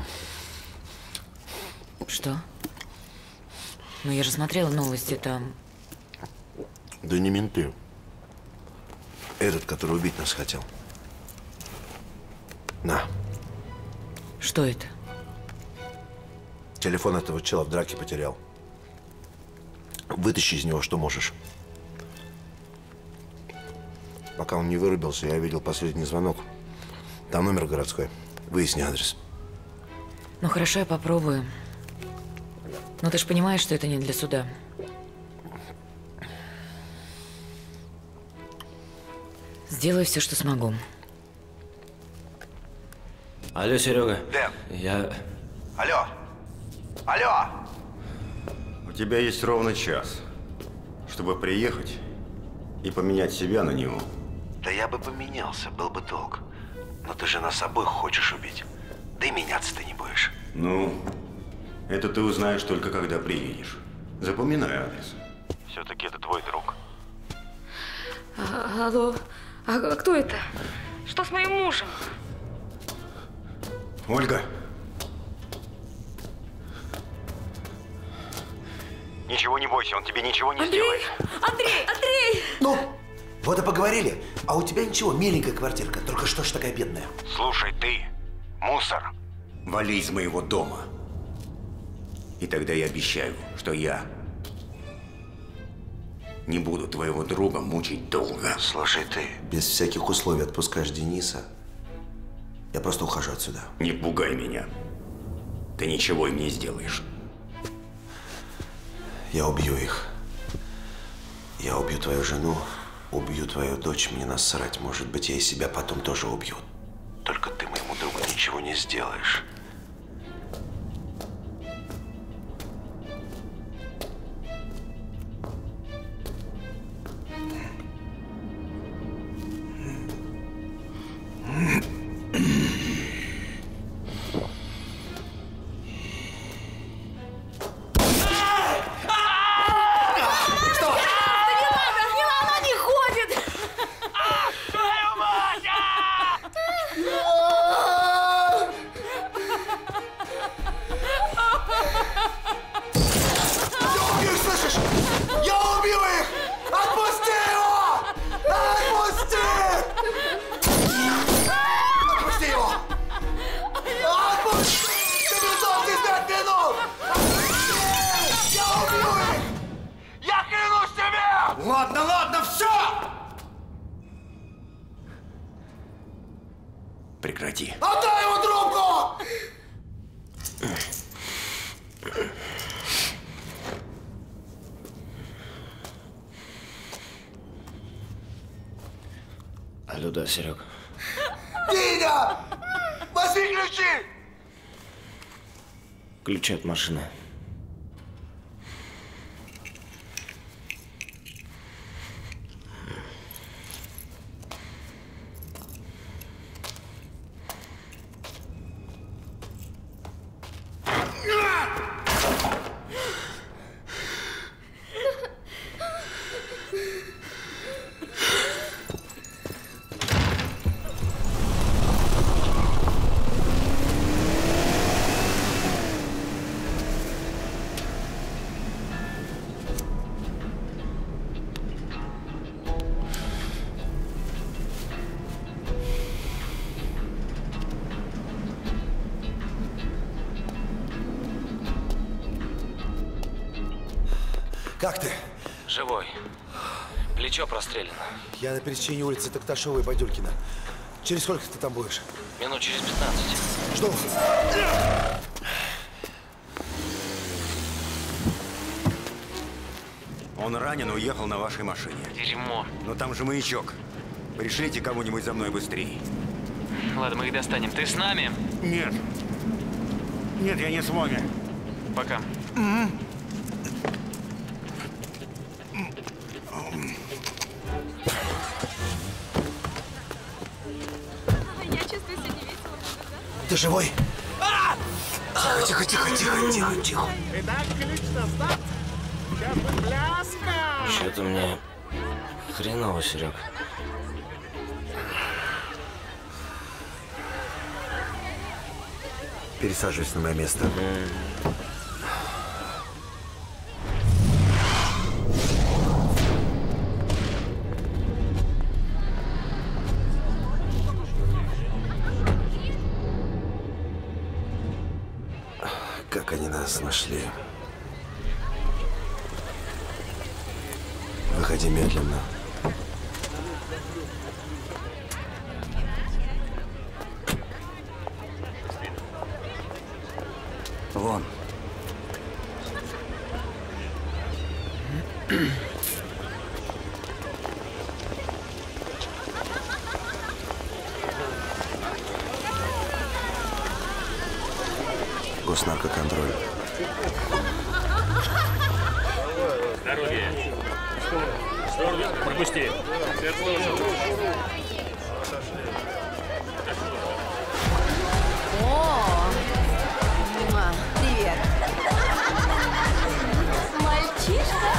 Что? Ну, я же смотрела новости там. Да не менты. Этот, который убить нас хотел. На. Что это? Телефон этого чела в драке потерял. Вытащи из него, что можешь. Пока он не вырубился, я видел последний звонок. Там номер городской. Выясни адрес. Ну, хорошо, я попробую. Но ты же понимаешь, что это не для суда. Сделаю все, что смогу. Алло, Серега. Дэн. Я... Алло. Алло. У тебя есть ровно час, чтобы приехать и поменять себя на него. Да я бы поменялся, был бы толк. Но ты же нас обоих хочешь убить. Да и меняться ты не будешь. Ну, это ты узнаешь только когда приедешь. Запоминай адрес. Все-таки это твой друг. Алло, а кто это? Что с моим мужем? Ольга. Ничего не бойся, он тебе ничего не Андрей! сделает. Андрей! Андрей! Ну, вот и поговорили. А у тебя ничего, миленькая квартирка. Только что ж такая бедная? Слушай, ты, мусор, вали из моего дома. И тогда я обещаю, что я не буду твоего друга мучить долго. Слушай, ты без всяких условий отпускаешь Дениса. Я просто ухожу отсюда. Не пугай меня. Ты ничего им не сделаешь. Я убью их. Я убью твою жену, убью твою дочь, мне насрать. Может быть, я и себя потом тоже убью. Только ты моему другу ничего не сделаешь. прекрати. Отдай ему трубку! Алло, да, Серег. Диня! Возьми ключи! Ключи от машины. Как ты? Живой. Плечо прострелено. Я на пересечении улицы Токташова и Бадюлькина. Через сколько ты там будешь? Минут через 15. Жду. Он ранен, уехал на вашей машине. Дерьмо. Но там же маячок. Пришлите кого-нибудь за мной быстрее. Ладно, мы их достанем. Ты с нами? Нет. Нет, я не с вами. Пока. Я чувствую себя невесело. Ты живой? Тихо, тихо, тихо, тихо, тихо. Итак, ключ достал. Сейчас будет пляска. Что-то мне хреново, Серег. Пересаживайся на мое место. Как они нас нашли? Выходи медленно. Вон. Госнаркоконтроль. Дороги. Пропусти. О! Привет. Мальчишка?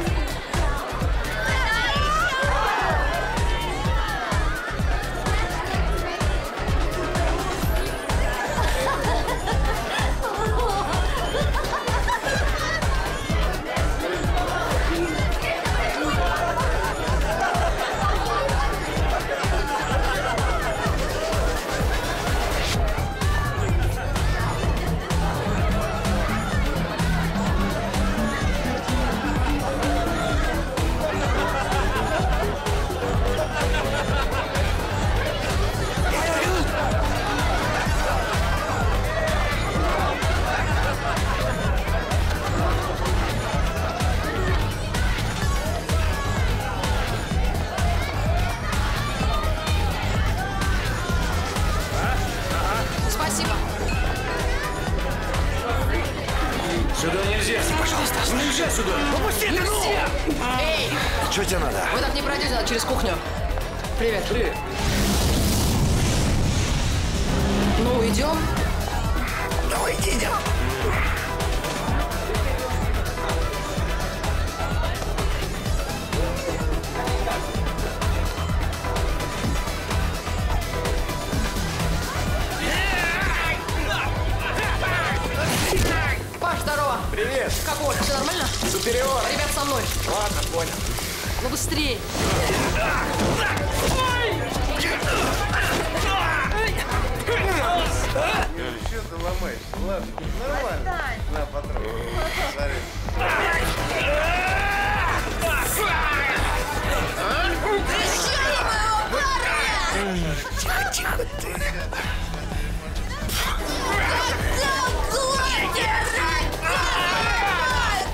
Спасибо. Сюда нельзя. Пожалуйста, нельзя сюда. Попусти ты, ну! Эй! Что тебе надо? Вы так не пройдете, надо через кухню. Привет. Привет. Ну, идем. Давай, идем. Паш, здорово. Привет. Как Оля, все нормально? Супериор. Ребят со мной. Ладно, понял. Ну, быстрее. Что ты ломаешь? Ладно, нормально. На, потрогай. Смотри. Тихо, тихо ты.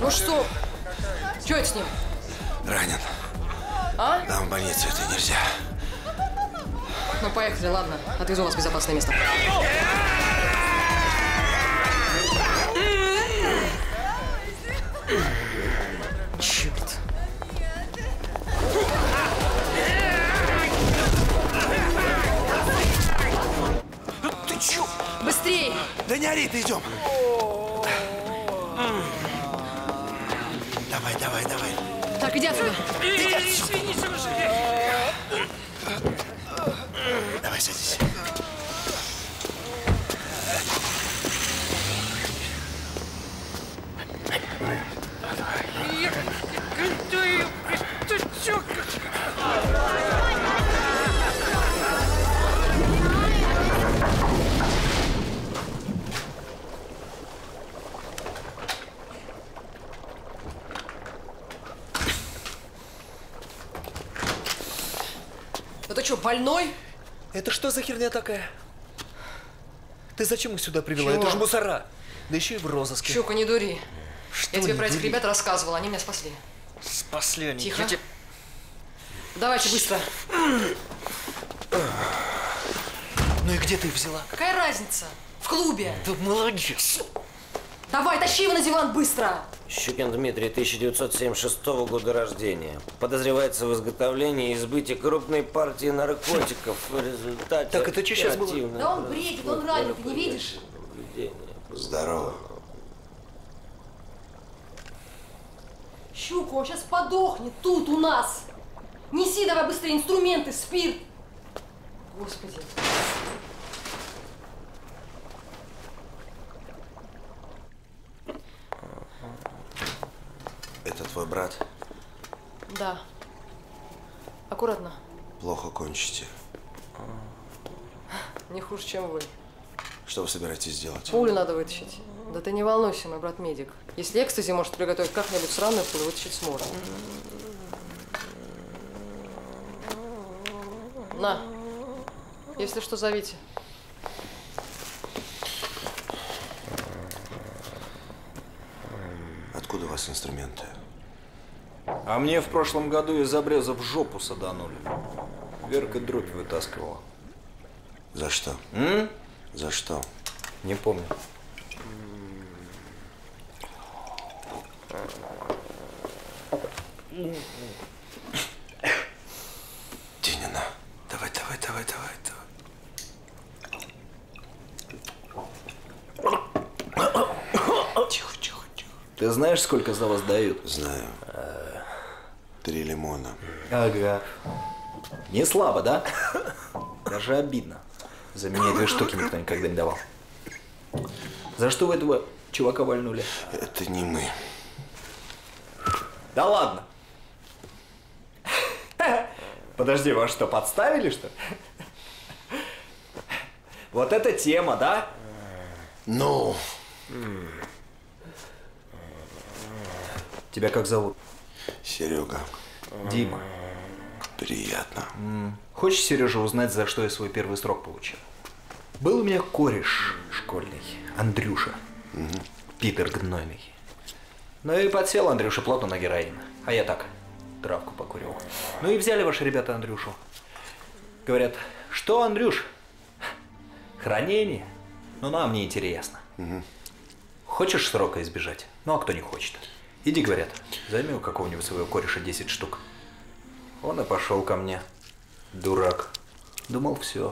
Может, что? Что это с ним? Ранен. А? Нам в больницу это нельзя. Ну, поехали, ладно. Отвезу вас в безопасное место. Черт. Ты чё? Быстрей! Да не ори, ты идем. Давай, давай, давай. Так, иди отсюда. Давай, садись. Ну ты что, больной? Это что за херня такая? Ты зачем их сюда привела? Чего? Это же мусора. Да еще и в розыске. Щука, не дури. Что Я тебе не про этих дури? ребят рассказывала, они меня спасли. Спасли они. Тихо. Я тебе- Давайте быстро. Ну и где ты их взяла? Какая разница? В клубе. Да молодец. Давай, тащи его на диван быстро. Щукин Дмитрий, 1976 года рождения. Подозревается в изготовлении и избытии крупной партии наркотиков в результате... Так это что сейчас было? оперативного Да он бредит, он ранен, ты не видишь? Здорово. Щука, он сейчас подохнет тут у нас. Неси давай быстрее инструменты, спирт. Господи. Это твой брат? Да. Аккуратно. Плохо кончите. Не хуже, чем вы. Что вы собираетесь делать? Пулю надо вытащить. Да ты не волнуйся, мой брат медик. Если экстази может приготовить как-нибудь сраную пулю, вытащить сможет. На. Если что, зовите. Откуда у вас инструменты? А мне в прошлом году из обреза в жопу саданули. Верка дробь вытаскивала. За что? За что? Не помню. Денина, давай, давай, давай, давай, давай. Тихо, тихо, тихо. Ты знаешь, сколько за вас дают? Знаю. 3 лимона. Ага. Не слабо, да? Даже обидно. За меня 2 штуки никто никогда не давал. За что вы этого чувака вальнули? Это не мы. Да ладно. Подожди, вас что, подставили, что ли? Вот эта тема, да? Ну. Тебя как зовут? Серега. Дима. Приятно. Хочешь, Сережа, узнать, за что я свой первый срок получил? Был у меня кореш школьный, Андрюша. Питер гнойный. Ну и подсел Андрюша плотно на героин. А я так, травку покурил. Ну и взяли ваши ребята Андрюшу. Говорят, что, Андрюш? Хранение? Ну нам не интересно. Хочешь срока избежать? Ну а кто не хочет? Иди, говорят, займи у какого-нибудь своего кореша 10 штук. Он и пошел ко мне. Дурак. Думал, все.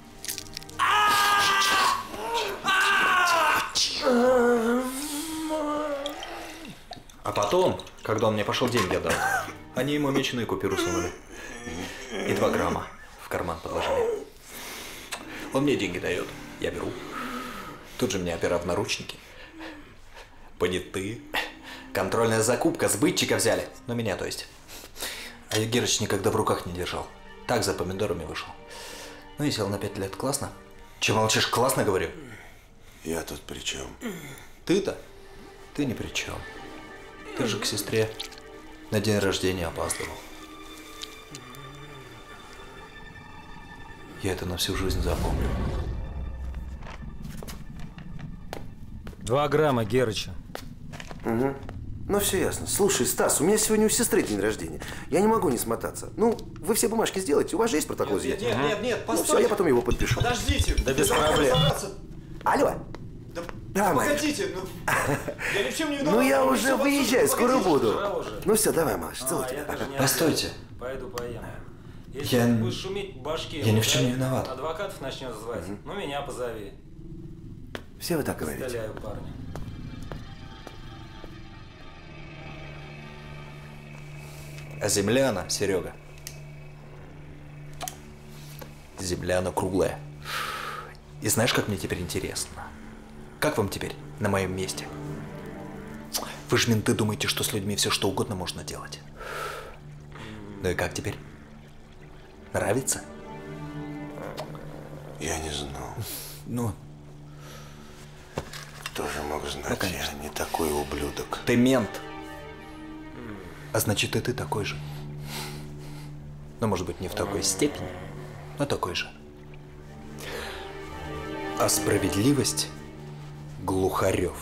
А потом, когда он мне пошел деньги отдал, они ему меченые купюры сунули. И 2 грамма в карман подложили. Он мне деньги дает, я беру. Тут же мне опера в наручники. Понятые. Контрольная закупка, сбытчика взяли. Ну, меня, то есть. А я Герыч никогда в руках не держал. Так за помидорами вышел. Ну и сел на 5 лет. Классно? Че молчишь? Классно, говорю? Я тут при чем? Ты-то? Ты ни при чем. Ты же к сестре на день рождения опаздывал. Я это на всю жизнь запомню. 2 грамма Герыча. Ну, все ясно. Слушай, Стас, у меня сегодня у сестры день рождения. Я не могу не смотаться. Ну, вы все бумажки сделайте. У вас же есть протокол изъятия? Нет, Ну, все, я потом его подпишу. Подождите. Да без проблем. Да Алло. Давай. погодите, я ни в чем не виноват. Ну, я уже Всё, выезжаю, скоро погодите. буду. Ну, все, давай, малыш, целуй тебя. Постойте. Пойду поем. Если Я- будешь шуметь в башке, я ни в чем не виноват. Адвокатов начнет звать. Ну, меня позови. Все вы так говорите? Стреляю, парни. А земля она, Серега. Земля она круглая. И знаешь, как мне теперь интересно? Как вам теперь на моем месте? Вы ж менты думаете, что с людьми все что угодно можно делать. Ну и как теперь? Нравится? Я не знал. Ну, Кто же мог знать? Я не такой ублюдок. ты мент. А значит, и ты такой же. Ну, может быть, не в такой степени, но такой же. А справедливость глухарев.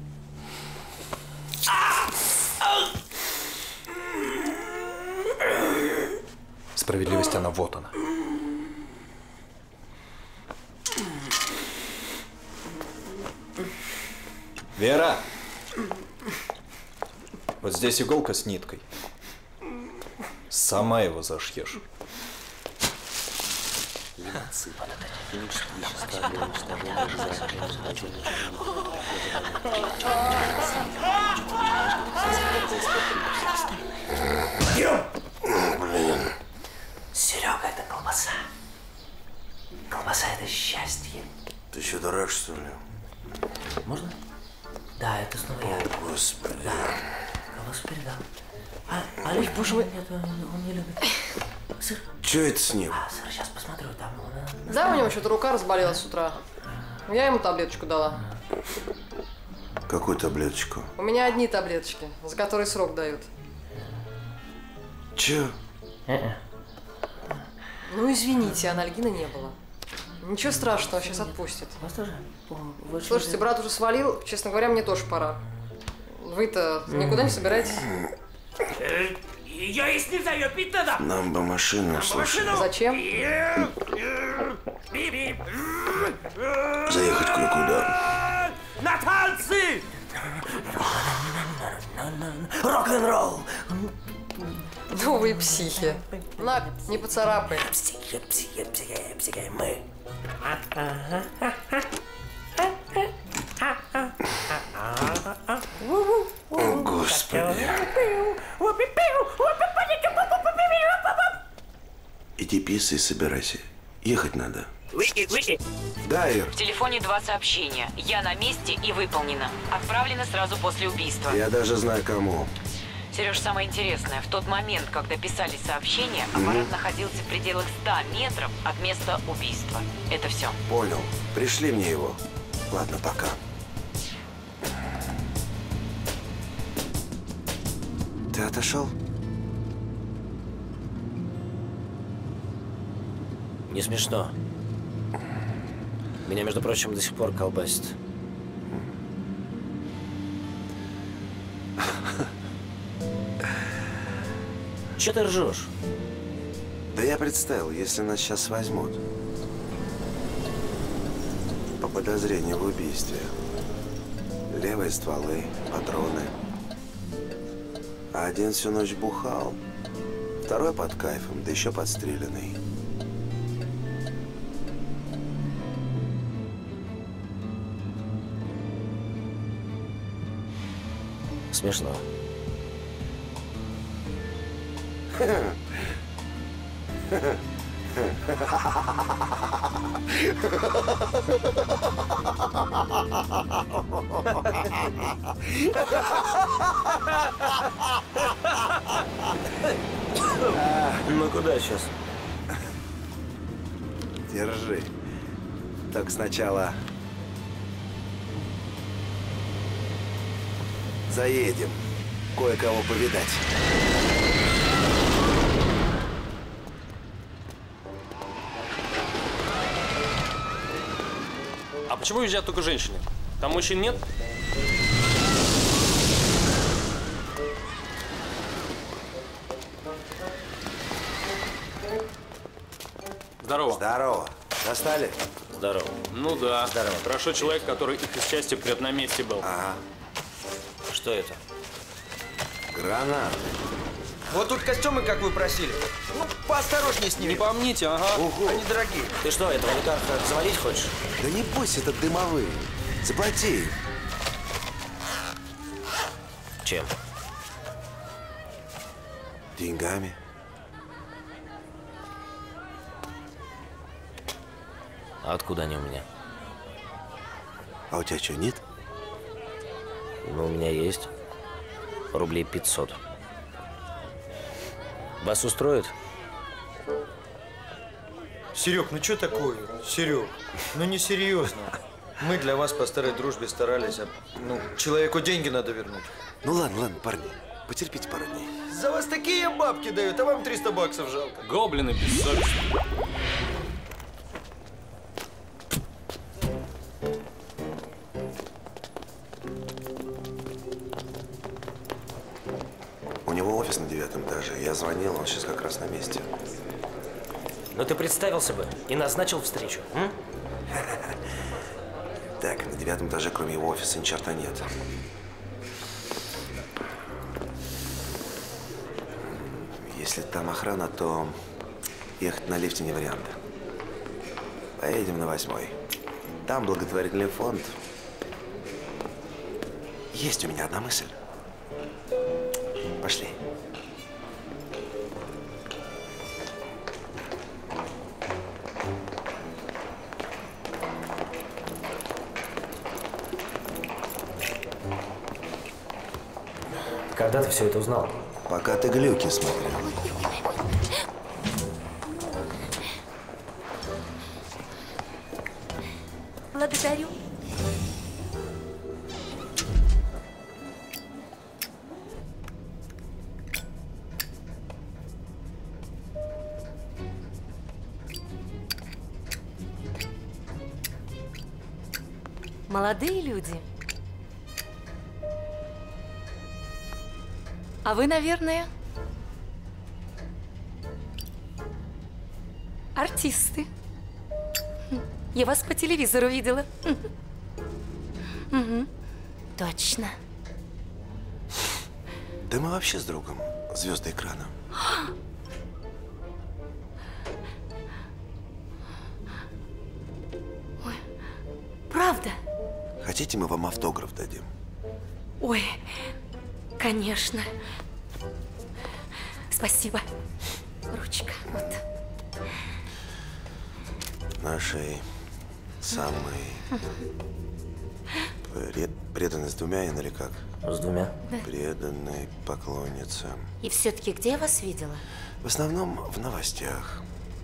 Справедливость, она вот она. Вера! Вот здесь иголка с ниткой. Сама его зашьешь. Блин. Серега, это колбаса. Колбаса — это счастье. Ты что, дурак, что ли? Можно? Да, это снова я. О, Господи. Да. Колбасу передал. Ой, боже мой, это он не любит. Сыр. Че это с ним? Сыр, сейчас посмотрю, там он... Да, у него что-то рука разболелась с утра. Я ему таблеточку дала. Какую таблеточку? У меня одни таблеточки, за которые срок дают. Че? Ну, извините, анальгина не было. Ничего страшного, сейчас отпустит. Слушайте, брат уже свалил, честно говоря, мне тоже пора. Вы-то никуда не собираетесь? Ее есть нельзя, ее пить надо! Нам бы машину, слушай. Зачем? Заехать кое-куда. На танцы! Рок-н-ролл! Ну вы психи. На, не поцарапай. Психи, мы. О, Господи. Иди писай, собирайся. Ехать надо. Да, Ир. В телефоне 2 сообщения. Я на месте и выполнено. Отправлено сразу после убийства. Я даже знаю, кому. Сереж, самое интересное, в тот момент, когда писали сообщение, аппарат находился в пределах 100 метров от места убийства. Это все. Понял. Пришли мне его. Ладно, пока. Ты отошел? Не смешно. Меня, между прочим, до сих пор колбасит. Че ты ржешь? Да я представил, если нас сейчас возьмут. По подозрению в убийстве. Левые стволы, патроны. А один всю ночь бухал. Второй под кайфом, да еще подстреленный. Смешно. Ну куда сейчас? Держи. Так сначала заедем. Кое-кого повидать. А почему уезжают только женщины? Там мужчин нет? Здорово. Здорово. Достали? Здорово. Ну да. Здорово. Хорошо человек, который их из части прет на месте был. Ага. Что это? Гранат. Вот тут костюмы, как вы просили. Ну, поосторожнее с ними. Не помните, ага. Угу. Они дорогие. Ты что, этого олигарха завалить хочешь? Да не бойся, это дымовые. Заплати. Чем? Деньгами. А откуда они у меня? А у тебя что, нет? Ну, у меня есть. Рублей 500. Вас устроит? Серег, ну что такое? Серег, ну не серьезно. Мы для вас по старой дружбе старались, а ну, человеку деньги надо вернуть. Ну ладно, парни, потерпите пару дней. За вас такие бабки дают, а вам 300 баксов жалко. Гоблины бессовестные. У него офис на 9 этаже. Я звонил, он сейчас как раз на месте. Ну ты представился бы и назначил встречу. Так, на 9 этаже, кроме его офиса, ни черта нет. Если там охрана, то ехать на лифте не вариант. Поедем на 8-й. Там благотворительный фонд. Есть у меня одна мысль. Пошли. Когда ты все это узнал? Пока ты глюки смотрел. Благодарю. Молодые люди. А вы, наверное, артисты. Я вас по телевизору видела. Угу. Точно. Да мы вообще с другом звезды экрана. Ой, правда? Хотите, мы вам автограф дадим? Ой, конечно. Спасибо. Ручка, вот. Нашей самой преданной с двумя или как? С двумя. Да. Преданной поклоннице. И все-таки где я вас видела? В основном в новостях.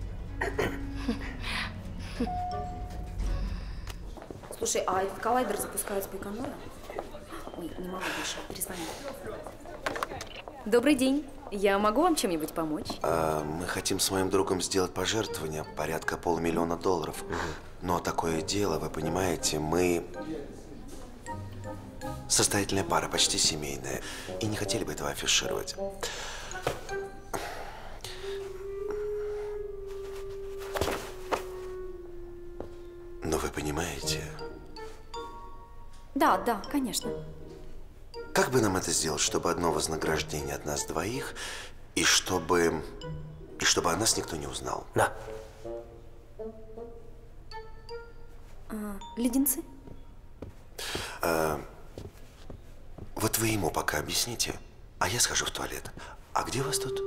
Слушай, а этот коллайдер запускают с Байконура? Ой, не могу больше, перезвони. Добрый день. Я могу вам чем-нибудь помочь? Мы хотим с моим другом сделать пожертвование порядка $500 000. Но такое дело, вы понимаете, мы состоятельная пара, почти семейная. И не хотели бы этого афишировать. Но вы понимаете, Да, да, конечно. как бы нам это сделать, чтобы одно вознаграждение от нас двоих, и чтобы о нас никто не узнал? Да. Леденцы? Вот вы ему пока объясните, а я схожу в туалет. А где у вас тут?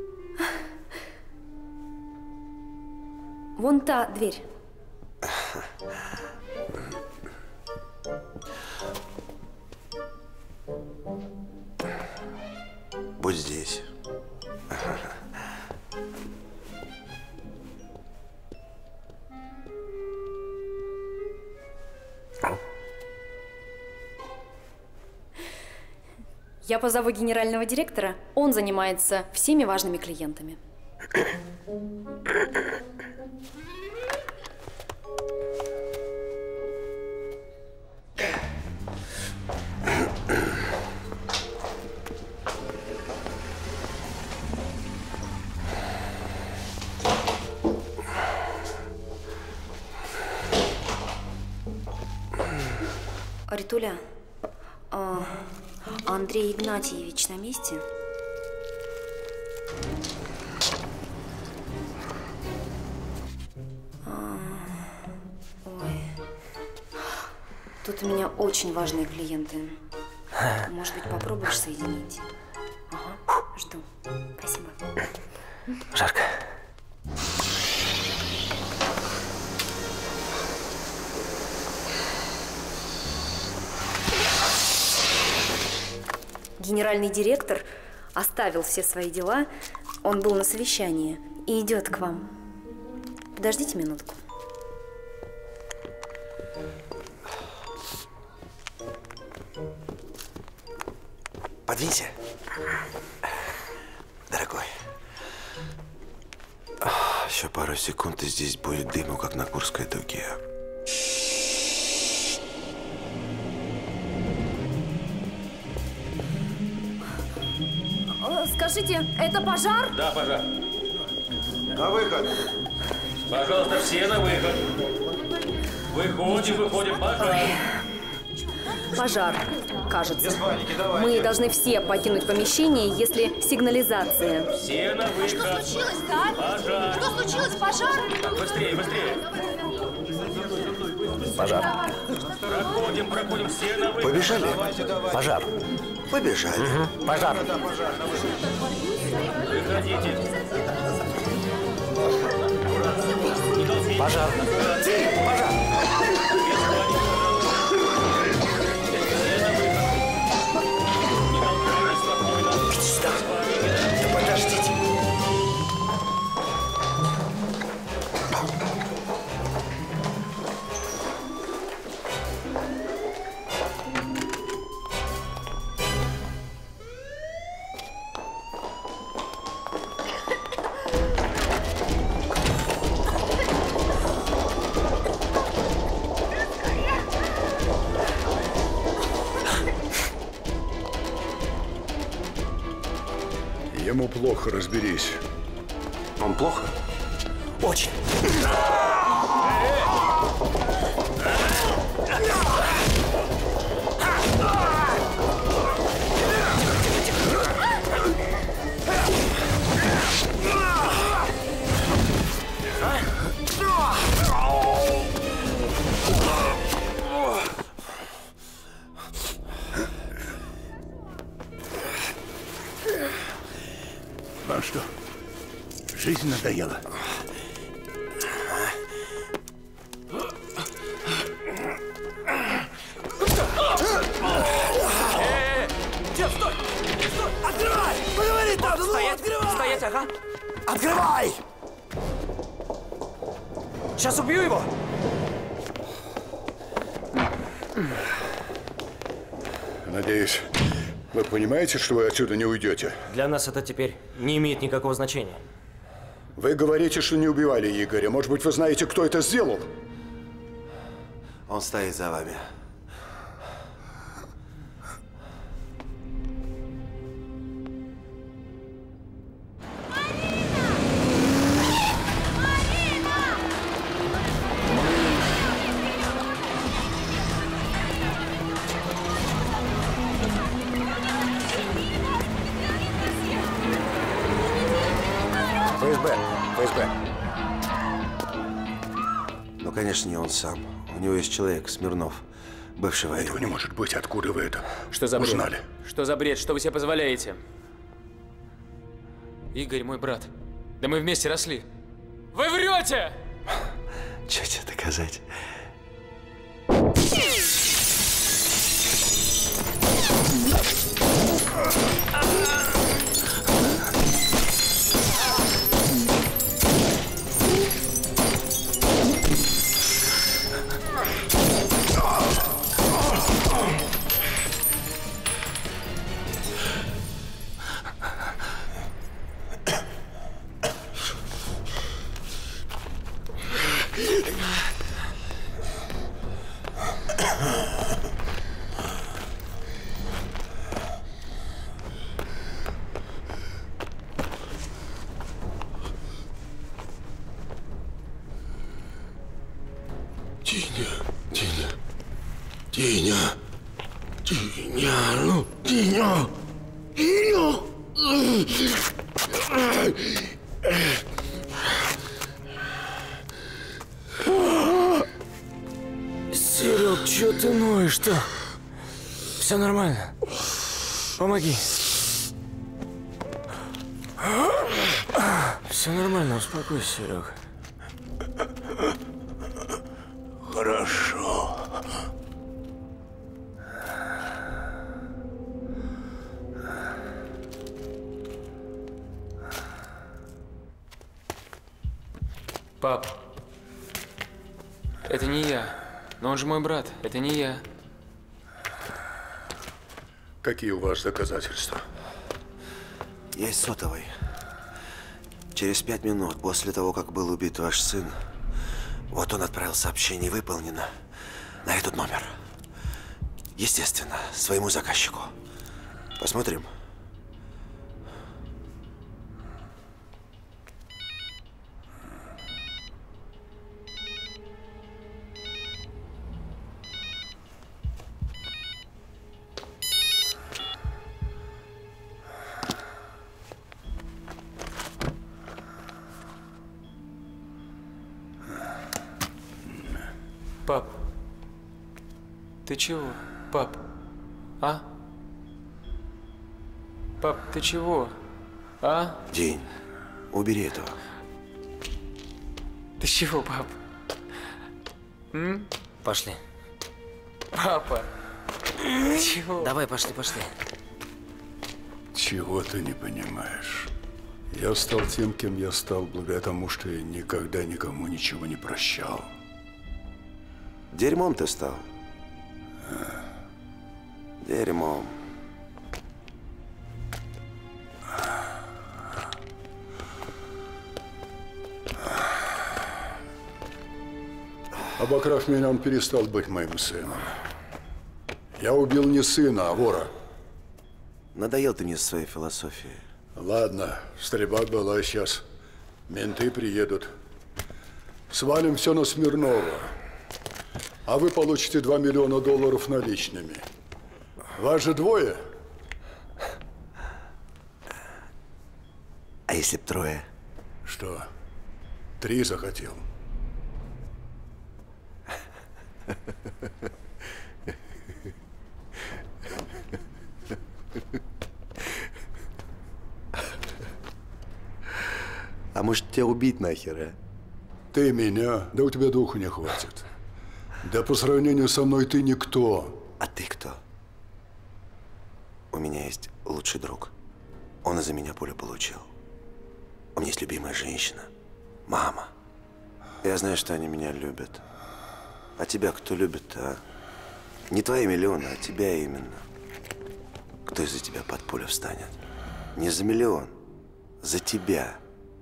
Вон та дверь. Будь здесь. Я позову генерального директора. Он занимается всеми важными клиентами. Ритуля, Андрей Игнатьевич на месте? Ой. Тут у меня очень важные клиенты. Может быть, попробуешь соединить? Ага, жду. Спасибо. Жарко. Генеральный директор оставил все свои дела. Он был на совещании и идет к вам. Подождите минутку. Подвинься. Дорогой. Еще пару секунд, и здесь будет дыму, как на Курской дуге. Скажите, это пожар? Да, пожар. На выход. Пожалуйста, все на выход. Выходим, пожар. Пожар, кажется. Мы должны все покинуть помещение, если сигнализация. Все на выход. Что случилось-то, а? Пожар. Что случилось? Пожар? Так, быстрее. Пожар. Проходим, все на выход. Побежали? Пожар. Побежали. Угу. Пожар. Выходите. Пожар. Пожар. Да подождите. Ему плохо, разберись. Он плохо? Очень. Вам что, жизнь надоела? Дед, стой! Стой! Открывай! Поговори там! Стоять! Открывай! Стоять, ага! Открывай! Сейчас убью его! Надеюсь, вы понимаете, что вы отсюда не уйдете? Для нас это теперь не имеет никакого значения. Вы говорите, что не убивали Игоря. Может быть, вы знаете, кто это сделал? Он стоит за вами. ФСБ. Ну, конечно, не он сам. У него есть человек, Смирнов, бывший военный. Этого не может быть. Откуда вы это Что за бред? узнали? Что за бред? Что вы себе позволяете? Игорь, мой брат. Да мы вместе росли. Вы врете! Что тебе доказать? Тиня. Диня, Диня! Диня! Серег, чё ты ноешь-то? Все нормально. Помоги. Все нормально, успокойся, Серег. Хорошо. Пап, это не я. Но он же мой брат. Это не я. Какие у вас доказательства? Есть сотовый. Через 5 минут после того, как был убит ваш сын, вот он отправил сообщение «Выполнено» на этот номер. Естественно, своему заказчику. Посмотрим. Пап, ты чего? Пап, а? Пап, ты чего? А? День, убери этого. Ты чего, пап? М? Пошли. Папа, ты чего? Давай, пошли. Чего ты не понимаешь? Я стал тем, кем я стал, благодаря тому, что я никогда никому ничего не прощал. Дерьмом ты стал. Дерьмом. Обокрав меня, он перестал быть моим сыном. Я убил не сына, а вора. Надоел ты мне со своей философией. Ладно, стрельба была, сейчас менты приедут. Свалим все на Смирнова. А вы получите $2 миллиона наличными. Вас же двое. А если б трое? Что? 3 захотел. А может, тебя убить нахер, а? Ты меня? Да у тебя духу не хватит. Да по сравнению со мной ты никто. А ты кто? У меня есть лучший друг. Он из-за меня пулю получил. У меня есть любимая женщина. Мама. Я знаю, что они меня любят. А тебя кто любит, а? Не твои миллионы, а тебя именно. Кто из-за тебя под пулю встанет? Не за миллион. За тебя.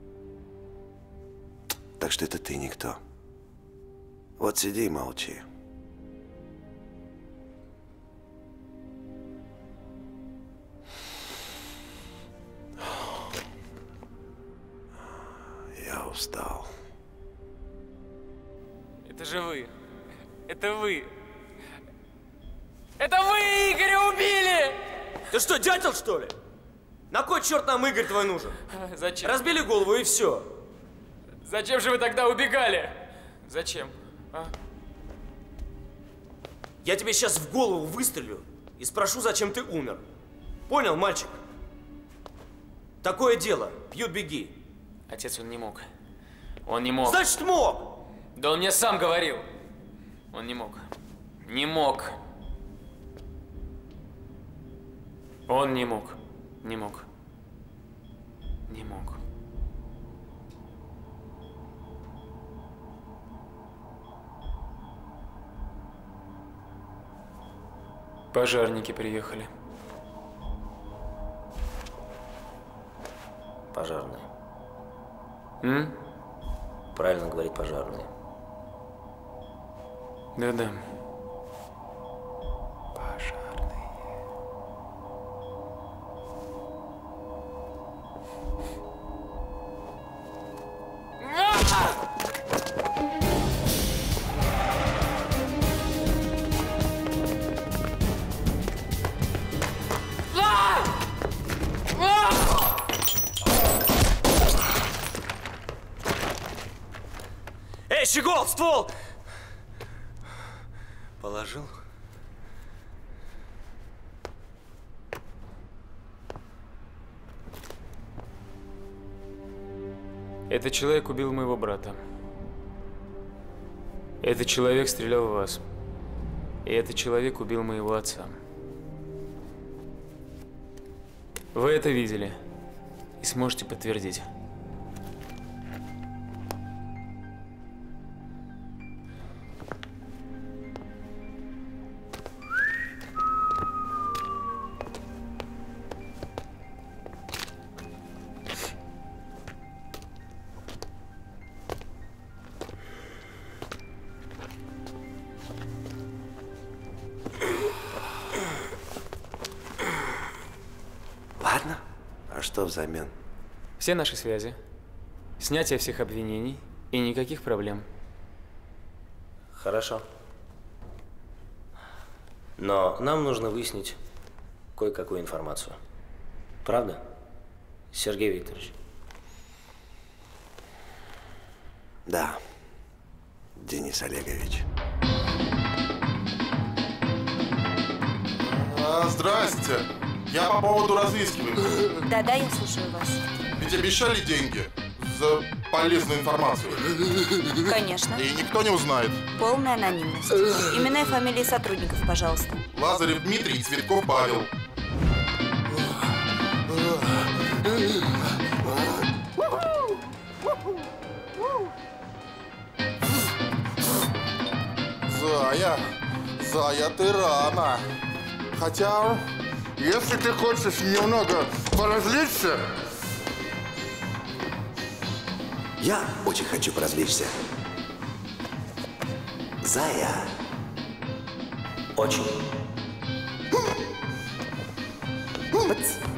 Так что это ты никто. Вот сиди и молчи. Я устал. Это же вы. Это вы. Это вы Игоря убили! Ты что, дятел, что ли? На кой черт нам Игорь твой нужен? Зачем? Разбили голову и все. Зачем же вы тогда убегали? Зачем? А? Я тебе сейчас в голову выстрелю и спрошу, зачем ты умер. Понял, мальчик? Такое дело. Пьют, беги. Отец, он не мог. Он не мог. Значит, мог! Да он мне сам говорил. Он не мог. Не мог. Он не мог. Не мог. Не мог. Пожарники приехали. Пожарные. М? Правильно говорит пожарные. Да-да. Щегол, ствол! Положил? Этот человек убил моего брата. Этот человек стрелял в вас. И этот человек убил моего отца. Вы это видели и сможете подтвердить. Ладно. А что взамен? Все наши связи, снятие всех обвинений и никаких проблем. Хорошо. Но нам нужно выяснить кое-какую информацию. Правда, Сергей Викторович? Да, Денис Олегович. Здрасте. Я по поводу разыскиваемых. Да-да, я слушаю вас. Ведь обещали деньги за полезную информацию. Конечно. И никто не узнает. Полная анонимность. Имена и фамилии сотрудников, пожалуйста. Лазарев Дмитрий, Цветков Павел. Зая, ты рано. Хотя, если ты хочешь немного поразвлечься... Я очень хочу поразвлечься. Зая. Очень. Бац.